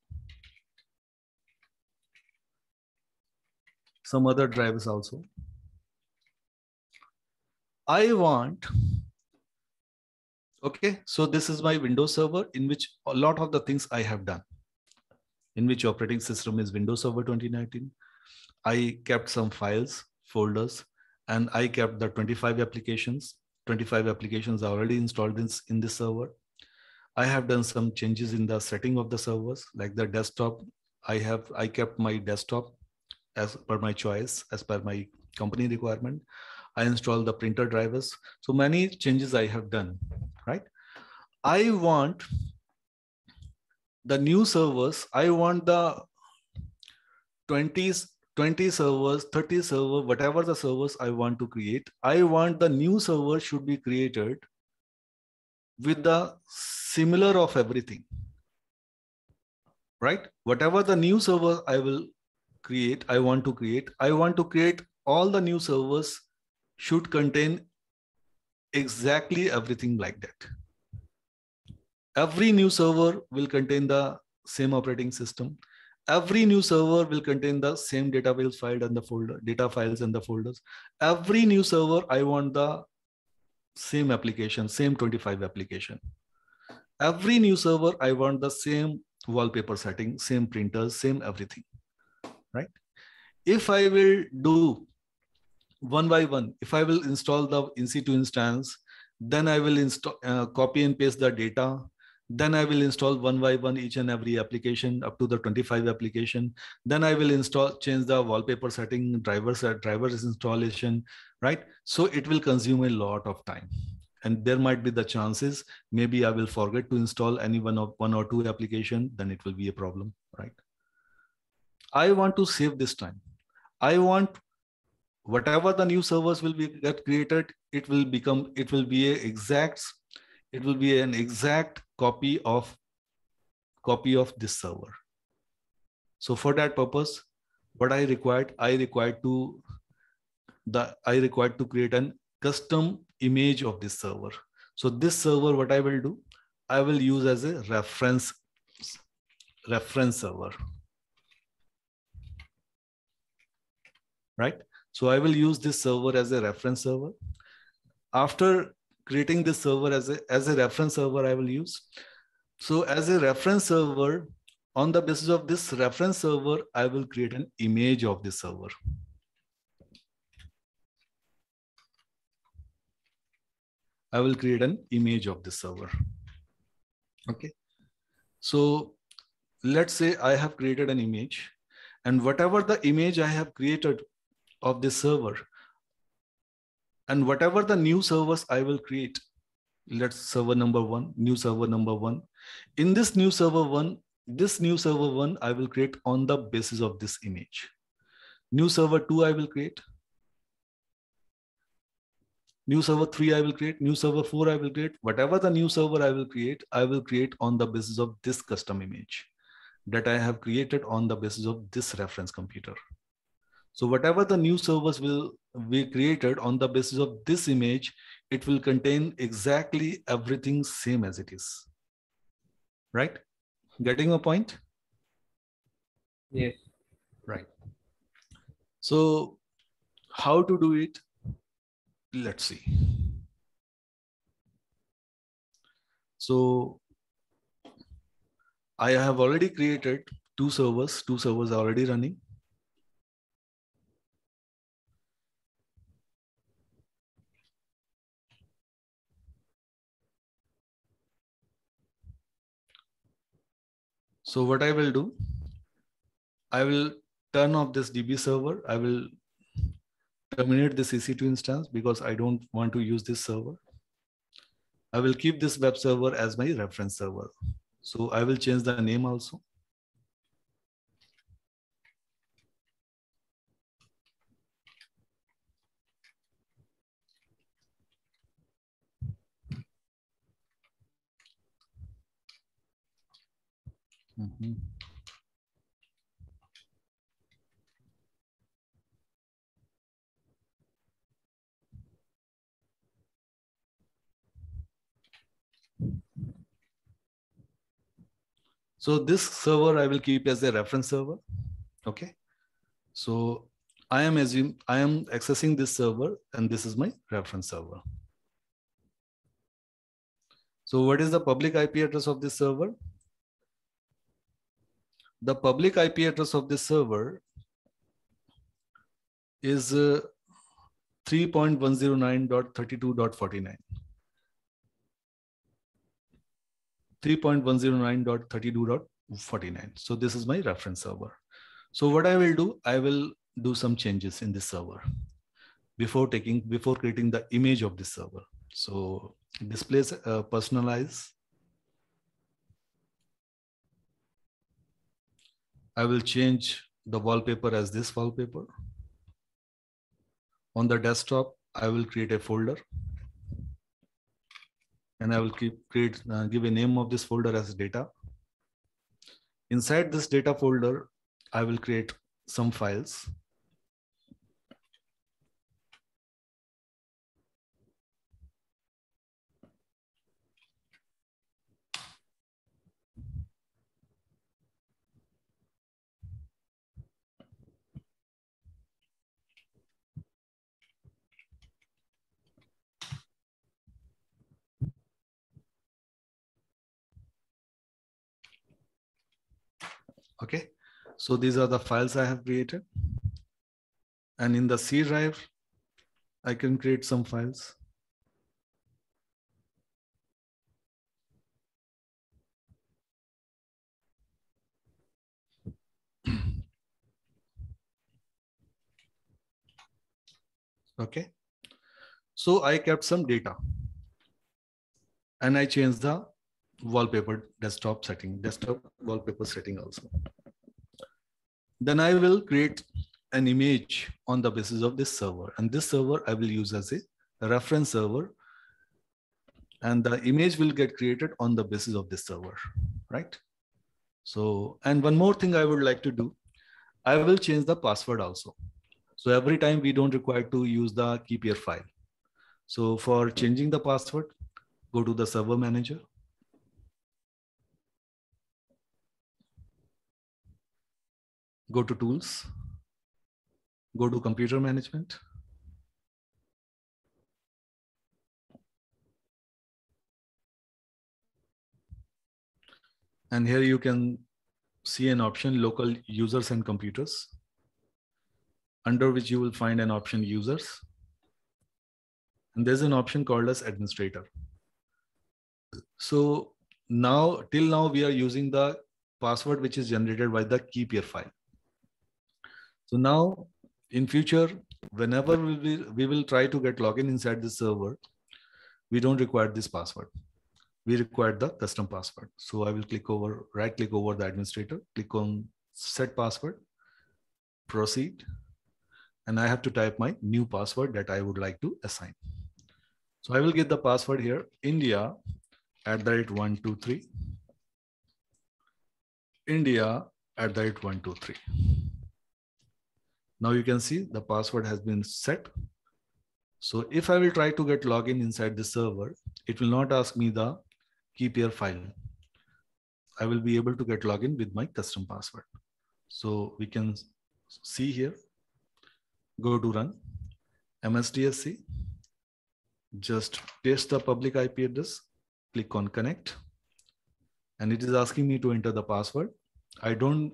Speaker 1: Some other drivers also. Okay, so this is my Windows Server in which a lot of the things I have done. In which operating system is Windows Server 2019. I kept some files, folders, and I kept the 25 applications. 25 applications are already installed in this server. I have done some changes in the setting of the servers, like the desktop. I kept my desktop as per my choice, as per my company requirement. I installed the printer drivers. So many changes I have done, right? I want the new servers, I want the 20 servers, 30 servers, whatever the servers I want to create. I want the new server should be created with the similar of everything, right? Whatever the new server I will create, I want to create all the new servers should contain exactly everything like that. Every new server will contain the same operating system. Every new server will contain the same database file and the folder, data files and the folders. Every new server, I want the same application, same 25 application. Every new server, I want the same wallpaper setting, same printers, same everything, right? If I will do one by one, if I will install the EC2 instance, then I will install, copy and paste the data. Then I will install one by one each and every application up to the 25 application. Then I will change the wallpaper setting, drivers installation, right? So it will consume a lot of time. And there might be the chances, maybe I will forget to install any one or two application, then it will be a problem, right? I want to save this time. I want whatever the new servers will get created, it will be an exact copy of this server. So for that purpose, what I required to create an custom image of this server. So this server, what I will do, I will use as a reference server, right? So I will use this server as a reference server. After creating this server as a reference server, I will use. So as a reference server, on the basis of this reference server, I will create an image of this server. I will create an image of this server. Okay. So let's say I have created an image, and whatever the image I have created of this server, and whatever the new servers I will create, let's server number one, new server number one. In this new server one, I will create on the basis of this image. New server 2 I will create. New server 3 I will create. New server 4 I will create. Whatever the new server I will create on the basis of this custom image that I have created on the basis of this reference computer. So whatever the new servers will be created on the basis of this image, it will contain exactly everything same as it is. Right? Getting a point?
Speaker 3: Yes.
Speaker 1: Right. So how to do it? Let's see. So I have already created two servers are already running. So what I will do, I will turn off this DB server. I will terminate this EC2 instance because I don't want to use this server. I will keep this web server as my reference server. So I will change the name also. Mm-hmm. So this server I will keep as a reference server. Okay. So I am accessing this server and this is my reference server. So what is the public IP address of this server? The public IP address of this server is 3.109.32.49. 3.109.32.49. So this is my reference server. So what I will do, I will do some changes in this server before creating the image of this server. So displays personalize. I will change the wallpaper as this wallpaper. On the desktop, I will create a folder. And I will give a name of this folder as data. Inside this data folder, I will create some files. Okay, so these are the files I have created. And in the C drive, I can create some files. Okay, so I kept some data and I changed the wallpaper desktop wallpaper setting also. Then I will create an image on the basis of this server, and this server I will use as a reference server, and the image will get created on the basis of this server, right? So, and one more thing I would like to do, I will change the password also. So every time we don't require to use the keep here file. So for changing the password, go to the server manager. Go to tools, go to computer management. And here you can see an option, local users and computers, under which you will find an option users. And there's an option called as administrator. So now, till now, we are using the password which is generated by the keep here file. So now in future, whenever we will try to get login inside the server, we don't require this password. We require the custom password. So I will right click over the administrator, click on set password, proceed. And I have to type my new password that I would like to assign. So I will get the password here, India @123. India @123. Now you can see the password has been set. So if I will try to get login inside the server, it will not ask me the keep here file. I will be able to get login with my custom password. So we can see here, go to run MSDSC, just paste the public IP address, click on connect, and it is asking me to enter the password. I don't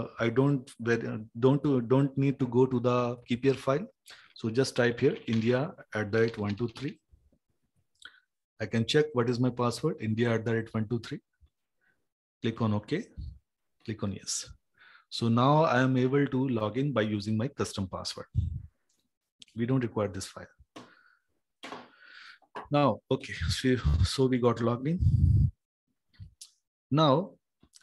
Speaker 1: need to go to the keep here file. So just type here India @123. I can check what is my password, India @123. Click on OK, click on yes. So now I am able to log in by using my custom password. We don't require this file. Now, okay, so we got logged in. Now,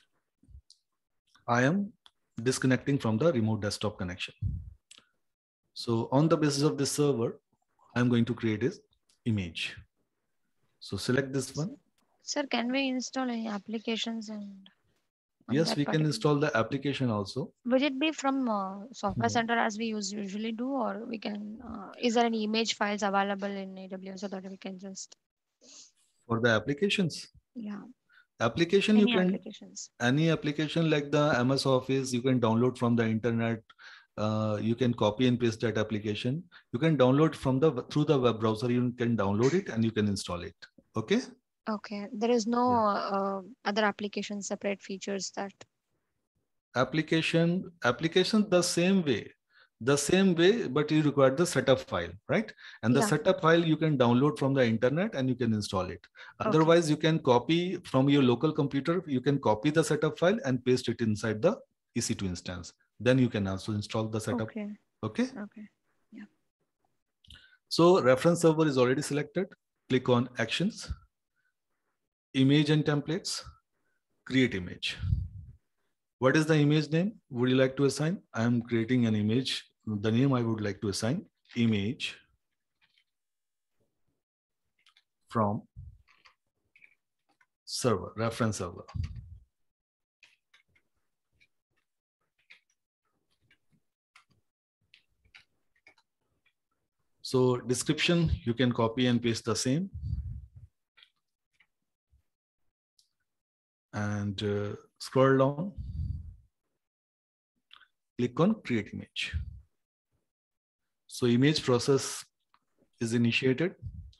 Speaker 1: I am disconnecting from the remote desktop connection. So on the basis of this server, I'm going to create this image. So select this one.
Speaker 4: Sir, can we install any applications? And
Speaker 1: yes, we can install the application also.
Speaker 4: Will it be from Software Center as we usually do, or we can, is there any image files available in AWS so that we can just?
Speaker 1: For the applications?
Speaker 4: Yeah.
Speaker 1: Application, any application like the MS Office, you can download from the internet. You can copy and paste that application. You can download from through the web browser. You can download it and you can install it. Okay.
Speaker 4: Okay. There is no other application separate features that.
Speaker 1: Application the same way, but you require the setup file, right? And the setup file you can download from the internet and you can install it. Otherwise, you can copy from your local computer. You can copy the setup file and paste it inside the EC2 instance. Then you can also install the setup.
Speaker 4: Okay.
Speaker 1: Okay.
Speaker 4: Okay. Yeah.
Speaker 1: So reference server is already selected. Click on actions, image and templates, create image. What is the image name would you like to assign? I am creating an image. The name I would like to assign, image from server, reference server. So description, you can copy and paste the same. And scroll down. Click on create image. So image process is initiated.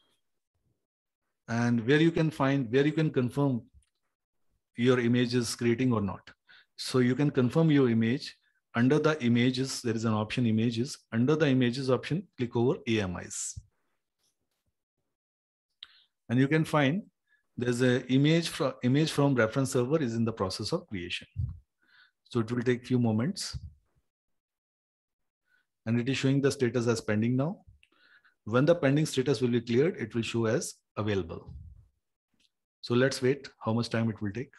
Speaker 1: And where you can confirm your image is creating or not. So you can confirm your image. Under the images, there is an option images. Under the images option, click over AMIs. And you can find there's an image from reference server is in the process of creation. So it will take few moments. And it is showing the status as pending now. When the pending status will be cleared, it will show as available. So let's wait how much time it will take.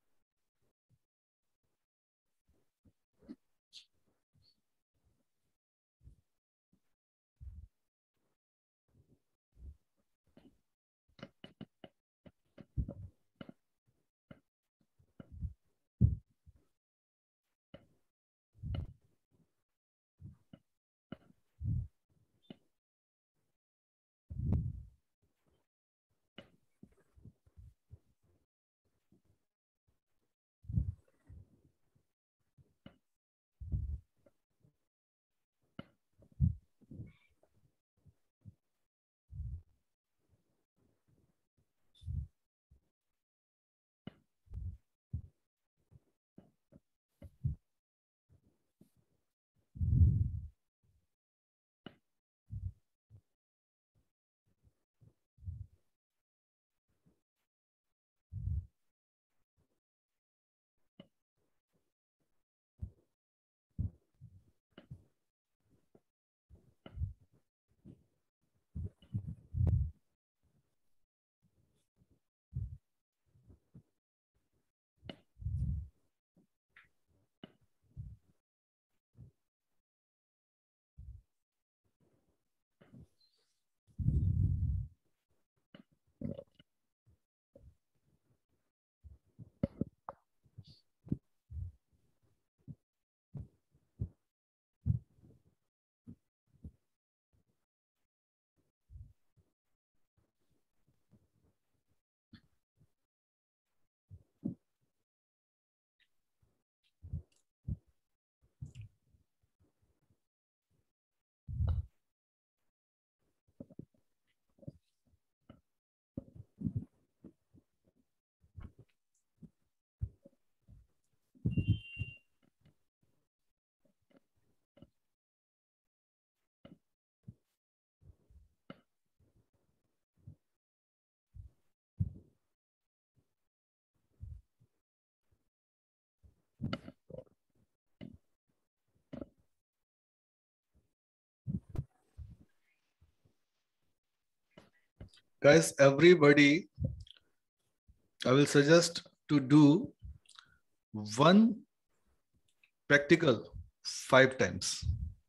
Speaker 1: Guys, everybody, I will suggest to do one practical 5 times.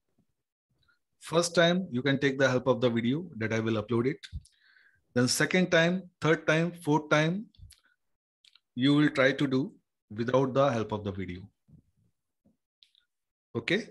Speaker 1: First time, you can take the help of the video that I will upload it. Then second time, third time, fourth time, you will try to do without the help of the video. Okay?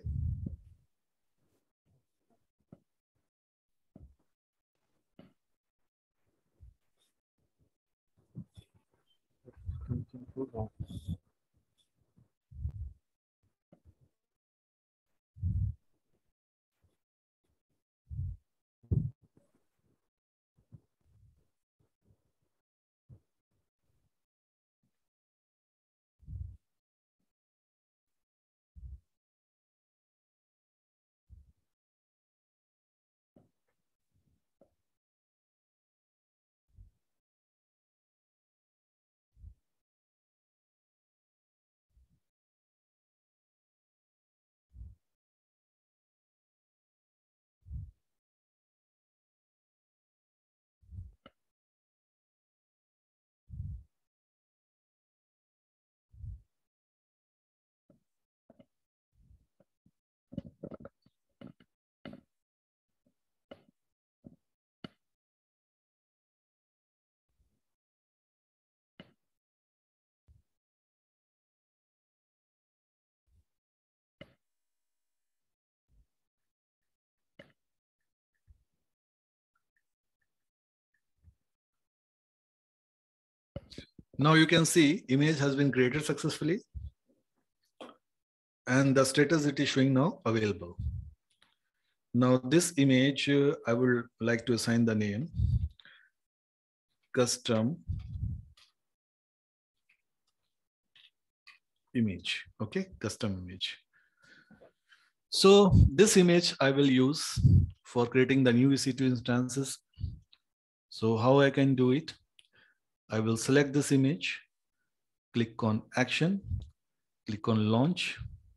Speaker 1: Now you can see image has been created successfully and the status it is showing now available. Now this image, I would like to assign the name custom image. Okay, custom image. So this image I will use for creating the new EC2 instances. So how I can do it? I will select this image, click on action, click on launch.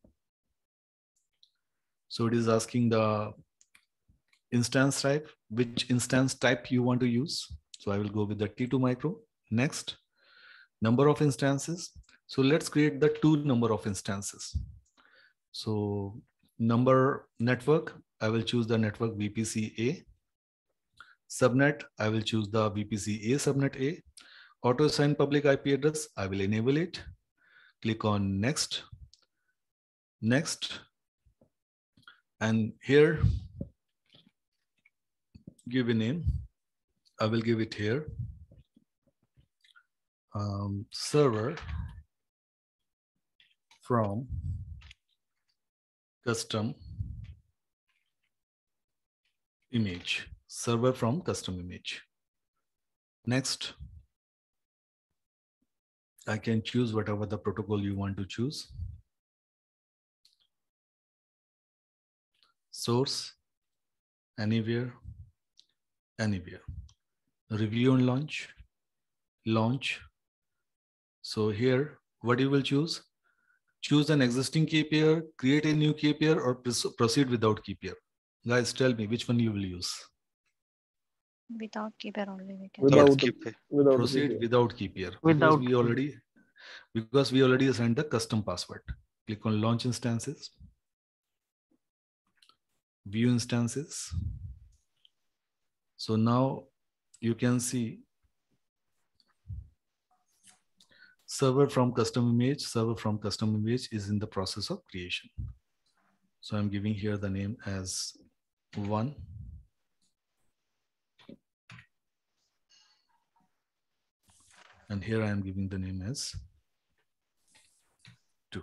Speaker 1: So it is asking the instance type, which instance type you want to use. So I will go with the T2 micro. Next, number of instances. So let's create the 2 number of instances. So number network, I will choose the network VPC A. Subnet, I will choose the VPC A subnet A. Auto assign public IP address, I will enable it. Click on next. Next. And here, give a name. I will give it here. Server from custom image. Server from custom image. Next, I can choose whatever the protocol you want to choose. Source, anywhere, anywhere. Review and launch, launch. So here, what you will choose? Choose an existing key pair, create a new key pair, or proceed without key pair. Guys, tell me which one you will use.
Speaker 4: Without key pair only we can.
Speaker 2: Without key pair.
Speaker 1: Proceed without key pair. Because we already assigned the custom password. Click on launch instances. View instances. So now you can see server from custom image is in the process of creation. So I'm giving here the name as 1. And here I am giving the name as 2.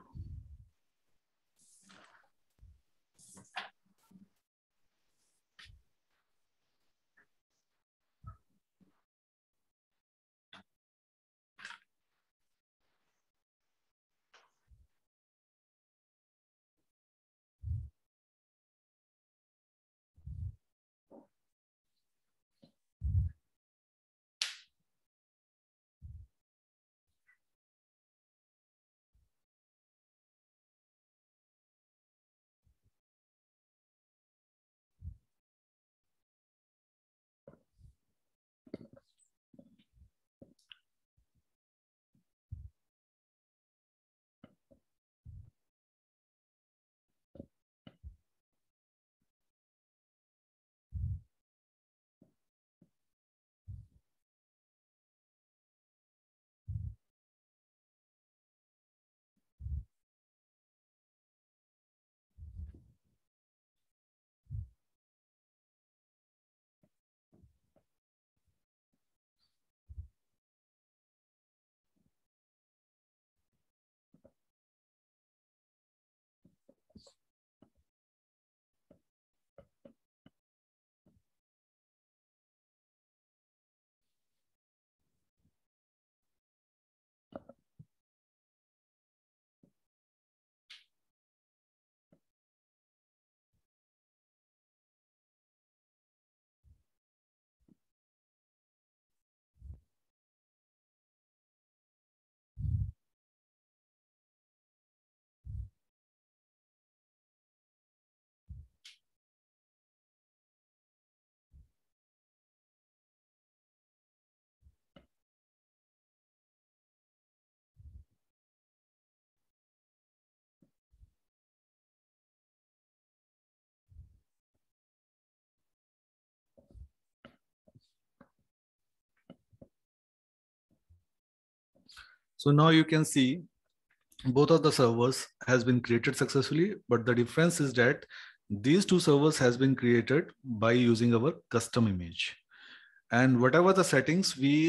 Speaker 1: So now you can see both of the servers has been created successfully, but the difference is that these 2 servers has been created by using our custom image. And whatever the settings we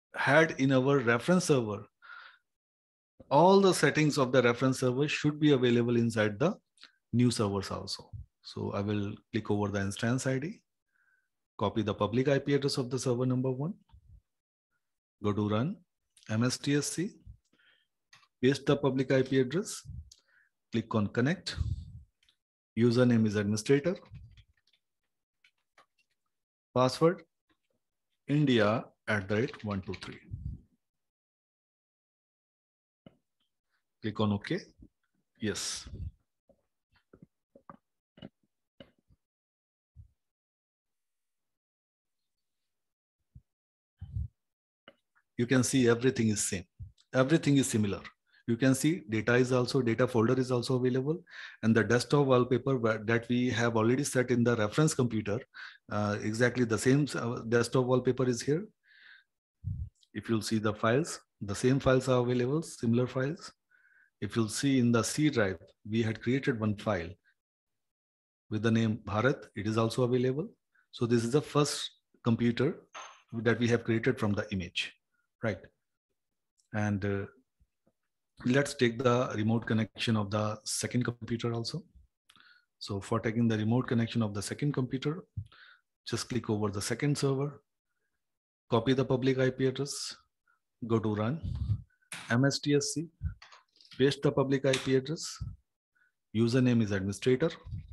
Speaker 1: had in our reference server, all the settings of the reference server should be available inside the new servers also. So I will click over the instance ID, copy the public IP address of the server number 1, go to run MSTSC, paste the public IP address, click on connect, username is administrator, password India@123. Click on OK. Yes. You can see everything is same. Everything is similar. You can see data folder is also available, and the desktop wallpaper that we have already set in the reference computer, exactly the same desktop wallpaper is here. If you'll see the files, the same files are available, similar files. If you'll see in the C drive, we had created one file with the name Bharat. It is also available. So this is the first computer that we have created from the image, right? And let's take the remote connection of the second computer also. So for taking the remote connection of the second computer, just click over the second server, copy the public IP address, go to run MSTSC, paste the public IP address, username is administrator,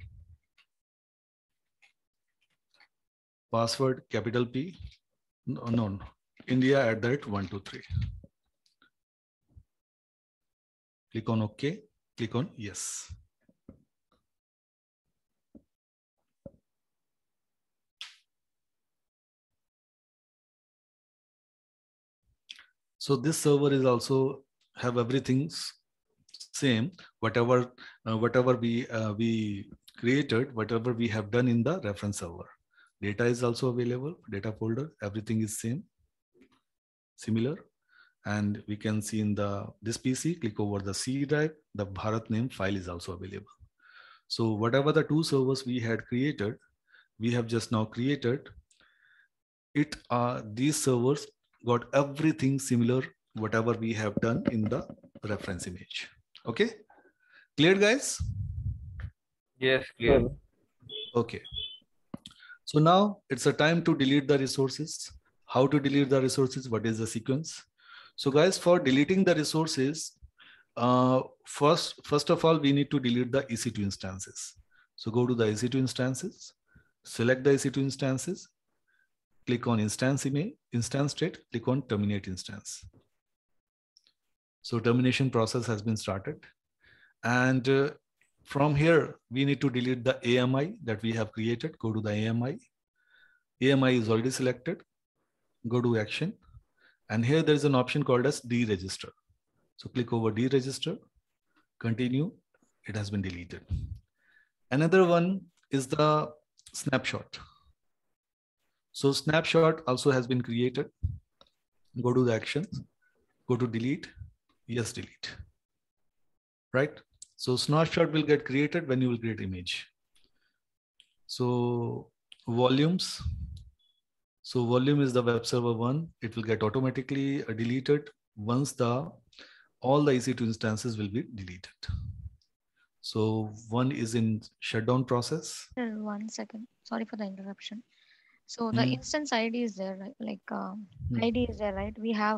Speaker 1: password capital P, no, India@123. Click on OK, click on yes. So this server is also have everything same, whatever we created, whatever we have done in the reference server. Data is also available, data folder, everything is similar. And we can see in this PC, click over the C drive, the Bharat name file is also available. So whatever the two servers we had created, we have just now created it. These servers got everything similar, whatever we have done in the reference image. Okay, clear, guys?
Speaker 3: Yes, clear.
Speaker 1: Okay. So now it's a time to delete the resources. How to delete the resources? What is the sequence? So guys, for deleting the resources, first of all, we need to delete the EC2 instances. So go to the EC2 instances, select the EC2 instances, click on instance email, instance state, click on terminate instance. So termination process has been started. And from here, we need to delete the AMI that we have created. Go to the AMI. AMI is already selected. Go to action. And here there is an option called as deregister. So click over deregister, continue, it has been deleted. Another one is the snapshot. So snapshot also has been created. Go to the actions, go to delete, yes, delete, right? So snapshot will get created when you will create image. So volumes. So volume is the web server 1. It will get automatically deleted once all the EC2 instances will be deleted. So 1 is in shutdown process.
Speaker 4: 1 second. Sorry for the interruption. So the instance ID is there, right? Like ID is there, right? We have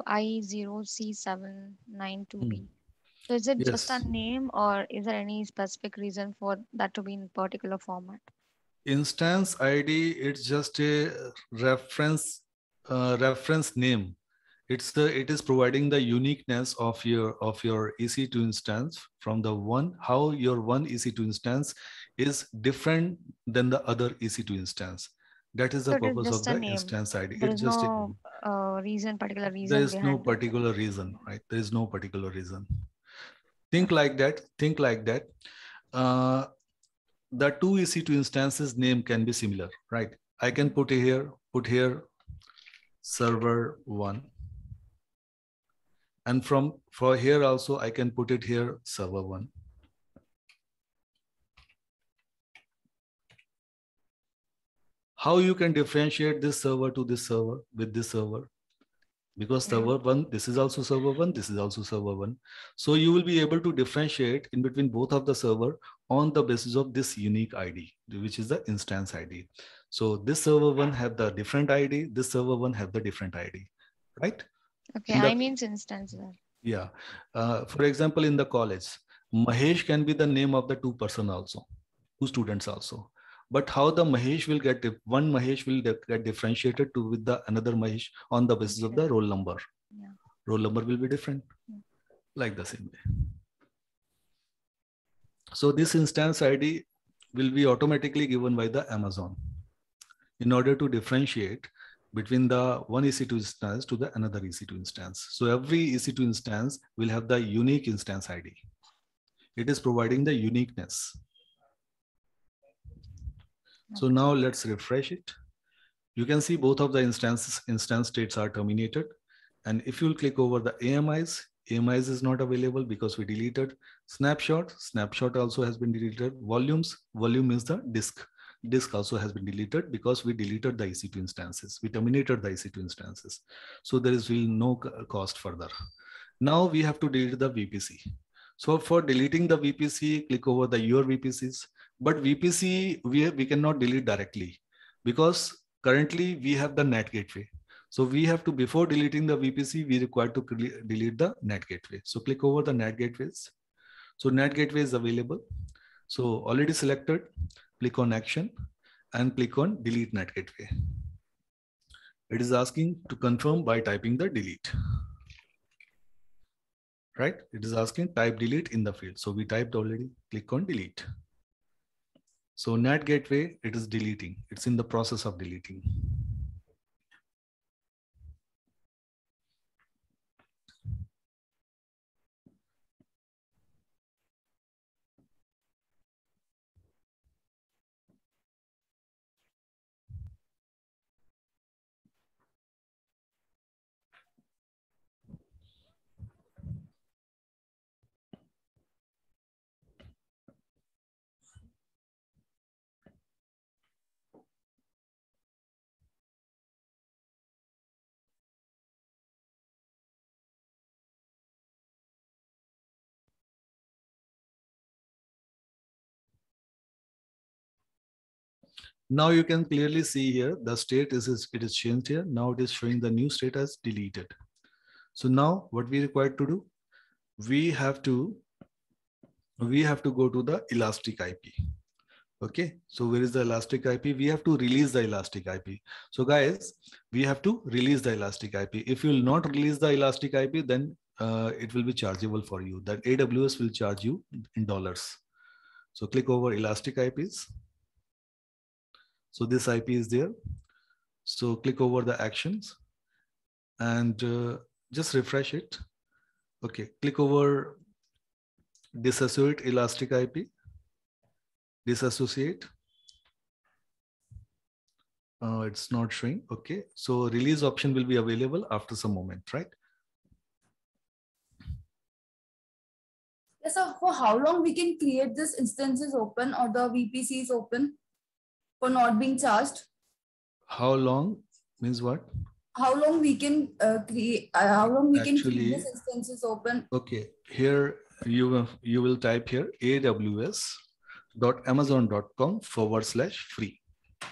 Speaker 4: I0C792B. So is it just a name, or is there any specific reason for that to be in particular format?
Speaker 1: Instance ID, it's just a reference name. It is providing the uniqueness of your EC2 instance from the how your one EC2 instance is different than the other EC2 instance. That is the purpose of the instance ID.
Speaker 4: There is no particular reason.
Speaker 1: There is no particular reason, right? There is no particular reason. Think like that. Think like that. The two EC2 instances name can be similar, right? I can put here server 1. And for here also, I can put it here server 1. How you can differentiate this server to this server with this server? because server 1, this is also server 1, this is also server 1. So you will be able to differentiate in between both of the server on the basis of this unique ID, which is the instance ID. So this server 1 have the different ID, this server 1 have the different ID, right?
Speaker 4: Okay, I means instance.
Speaker 1: Yeah. For example, in the college, Mahesh can be the name of the 2 also, 2 students also. But how the Mahesh will get, one Mahesh will get differentiated to with the another Mahesh on the basis of the roll number.
Speaker 4: Yeah.
Speaker 1: Roll number will be different, like the same way. So this instance ID will be automatically given by the Amazon in order to differentiate between the one EC2 instance to the another EC2 instance. So every EC2 instance will have the unique instance ID. It is providing the uniqueness. So now let's refresh it. You can see both of the instance states are terminated. And if you'll click over the AMIs, AMIs is not available because we deleted. Snapshot also has been deleted. Volume is the disk. Disk also has been deleted because we deleted the EC2 instances. We terminated the EC2 instances. So there is really no cost further. Now we have to delete the VPC. So for deleting the VPC, click over the your VPCs. But VPC, we cannot delete directly because currently we have the NAT gateway. So we have to, before deleting the VPC, we require to delete the NAT gateway. So click over the NAT gateways. So NAT gateway is available. So already selected, click on action and click on delete NAT gateway. It is asking to confirm by typing the delete. Right? It is asking type delete in the field. So we typed already, click on delete. So NAT gateway, it is deleting. It's in the process of deleting. Now you can clearly see here, the state it is changed here. Now it is showing the new state as deleted. So now what we require to do, we have to go to the elastic IP. Okay, so where is the elastic IP? We have to release the elastic IP. So guys, we have to release the elastic IP. If you will not release the elastic IP, then it will be chargeable for you. That AWS will charge you in dollars. So click over elastic IPs. So this IP is there. So click over the actions and just refresh it. Okay, click over disassociate elastic IP. Disassociate. It's not showing. Okay, so release option will be available after some moment, right?
Speaker 10: Yes, so for how long we can create this instances open or the VPCs open for not being charged?
Speaker 1: How long means what?
Speaker 10: How long we can create? How long we can keep this instances open?
Speaker 1: Okay, here you will type here aws.amazon.com/free.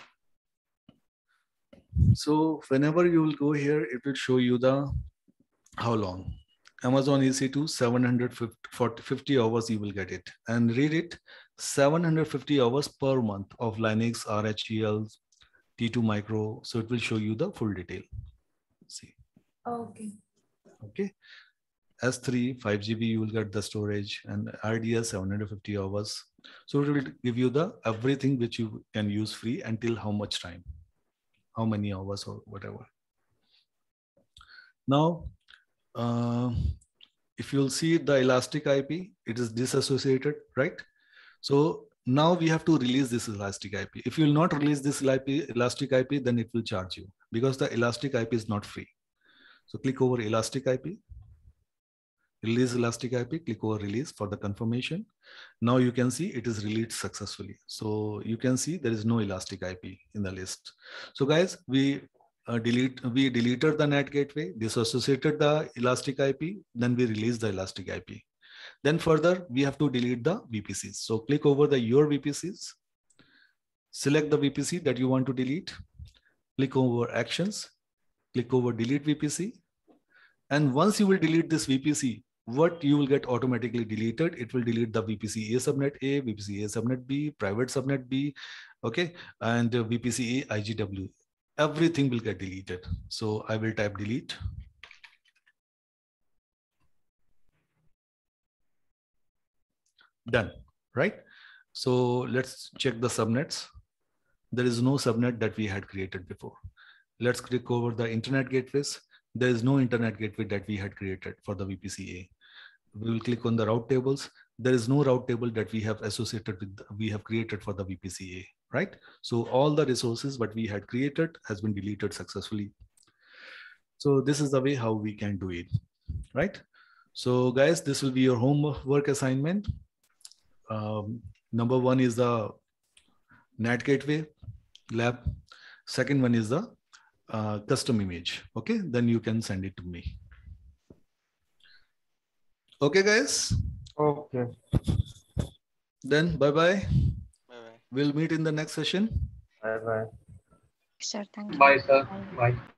Speaker 1: So whenever you will go here, it will show you the how long. Amazon EC2 750 hours you will get it, and read it 750 hours per month of Linux, RHEL, T2 Micro. So it will show you the full detail. See.
Speaker 10: Okay.
Speaker 1: Okay. S3 5 GB you will get the storage, and RDS 750 hours. So it will give you the everything which you can use free until how much time, how many hours or whatever. Now, if you'll see the elastic IP, it is disassociated, right? So now we have to release this elastic IP. If you will not release this elastic IP, then it will charge you because the elastic IP is not free. So click over elastic IP, release elastic IP, click over release for the confirmation. Now you can see it is released successfully. So you can see there is no elastic IP in the list. So guys, we we deleted the NAT gateway, disassociated the elastic IP, then we release the elastic IP. Then further, we have to delete the VPCs. So click over the your VPCs, select the VPC that you want to delete, click over actions, click over delete VPC. And once you will delete this VPC, what you will get automatically deleted, it will delete the VPC A subnet A, VPC A subnet B, private subnet B, okay, and VPC A IGW. Everything will get deleted. So I will type delete. Done, right? So let's check the subnets. There is no subnet that we had created before. Let's click over the internet gateways. There is no internet gateway that we had created for the VPC-A. We will click on the route tables. There is no route table that we have associated with, we have created for the VPC-A, right? So all the resources that we had created has been deleted successfully. So this is the way how we can do it, right? So guys, this will be your homework assignment. Number one is the NAT gateway lab. Second one is the custom image. Okay, then you can send it to me. Okay, guys.
Speaker 3: Okay.
Speaker 1: Then bye-bye.
Speaker 2: Bye-bye.
Speaker 1: We'll meet in the next session.
Speaker 3: Bye-bye.
Speaker 4: Sir, thank you.
Speaker 8: Bye, sir. Bye.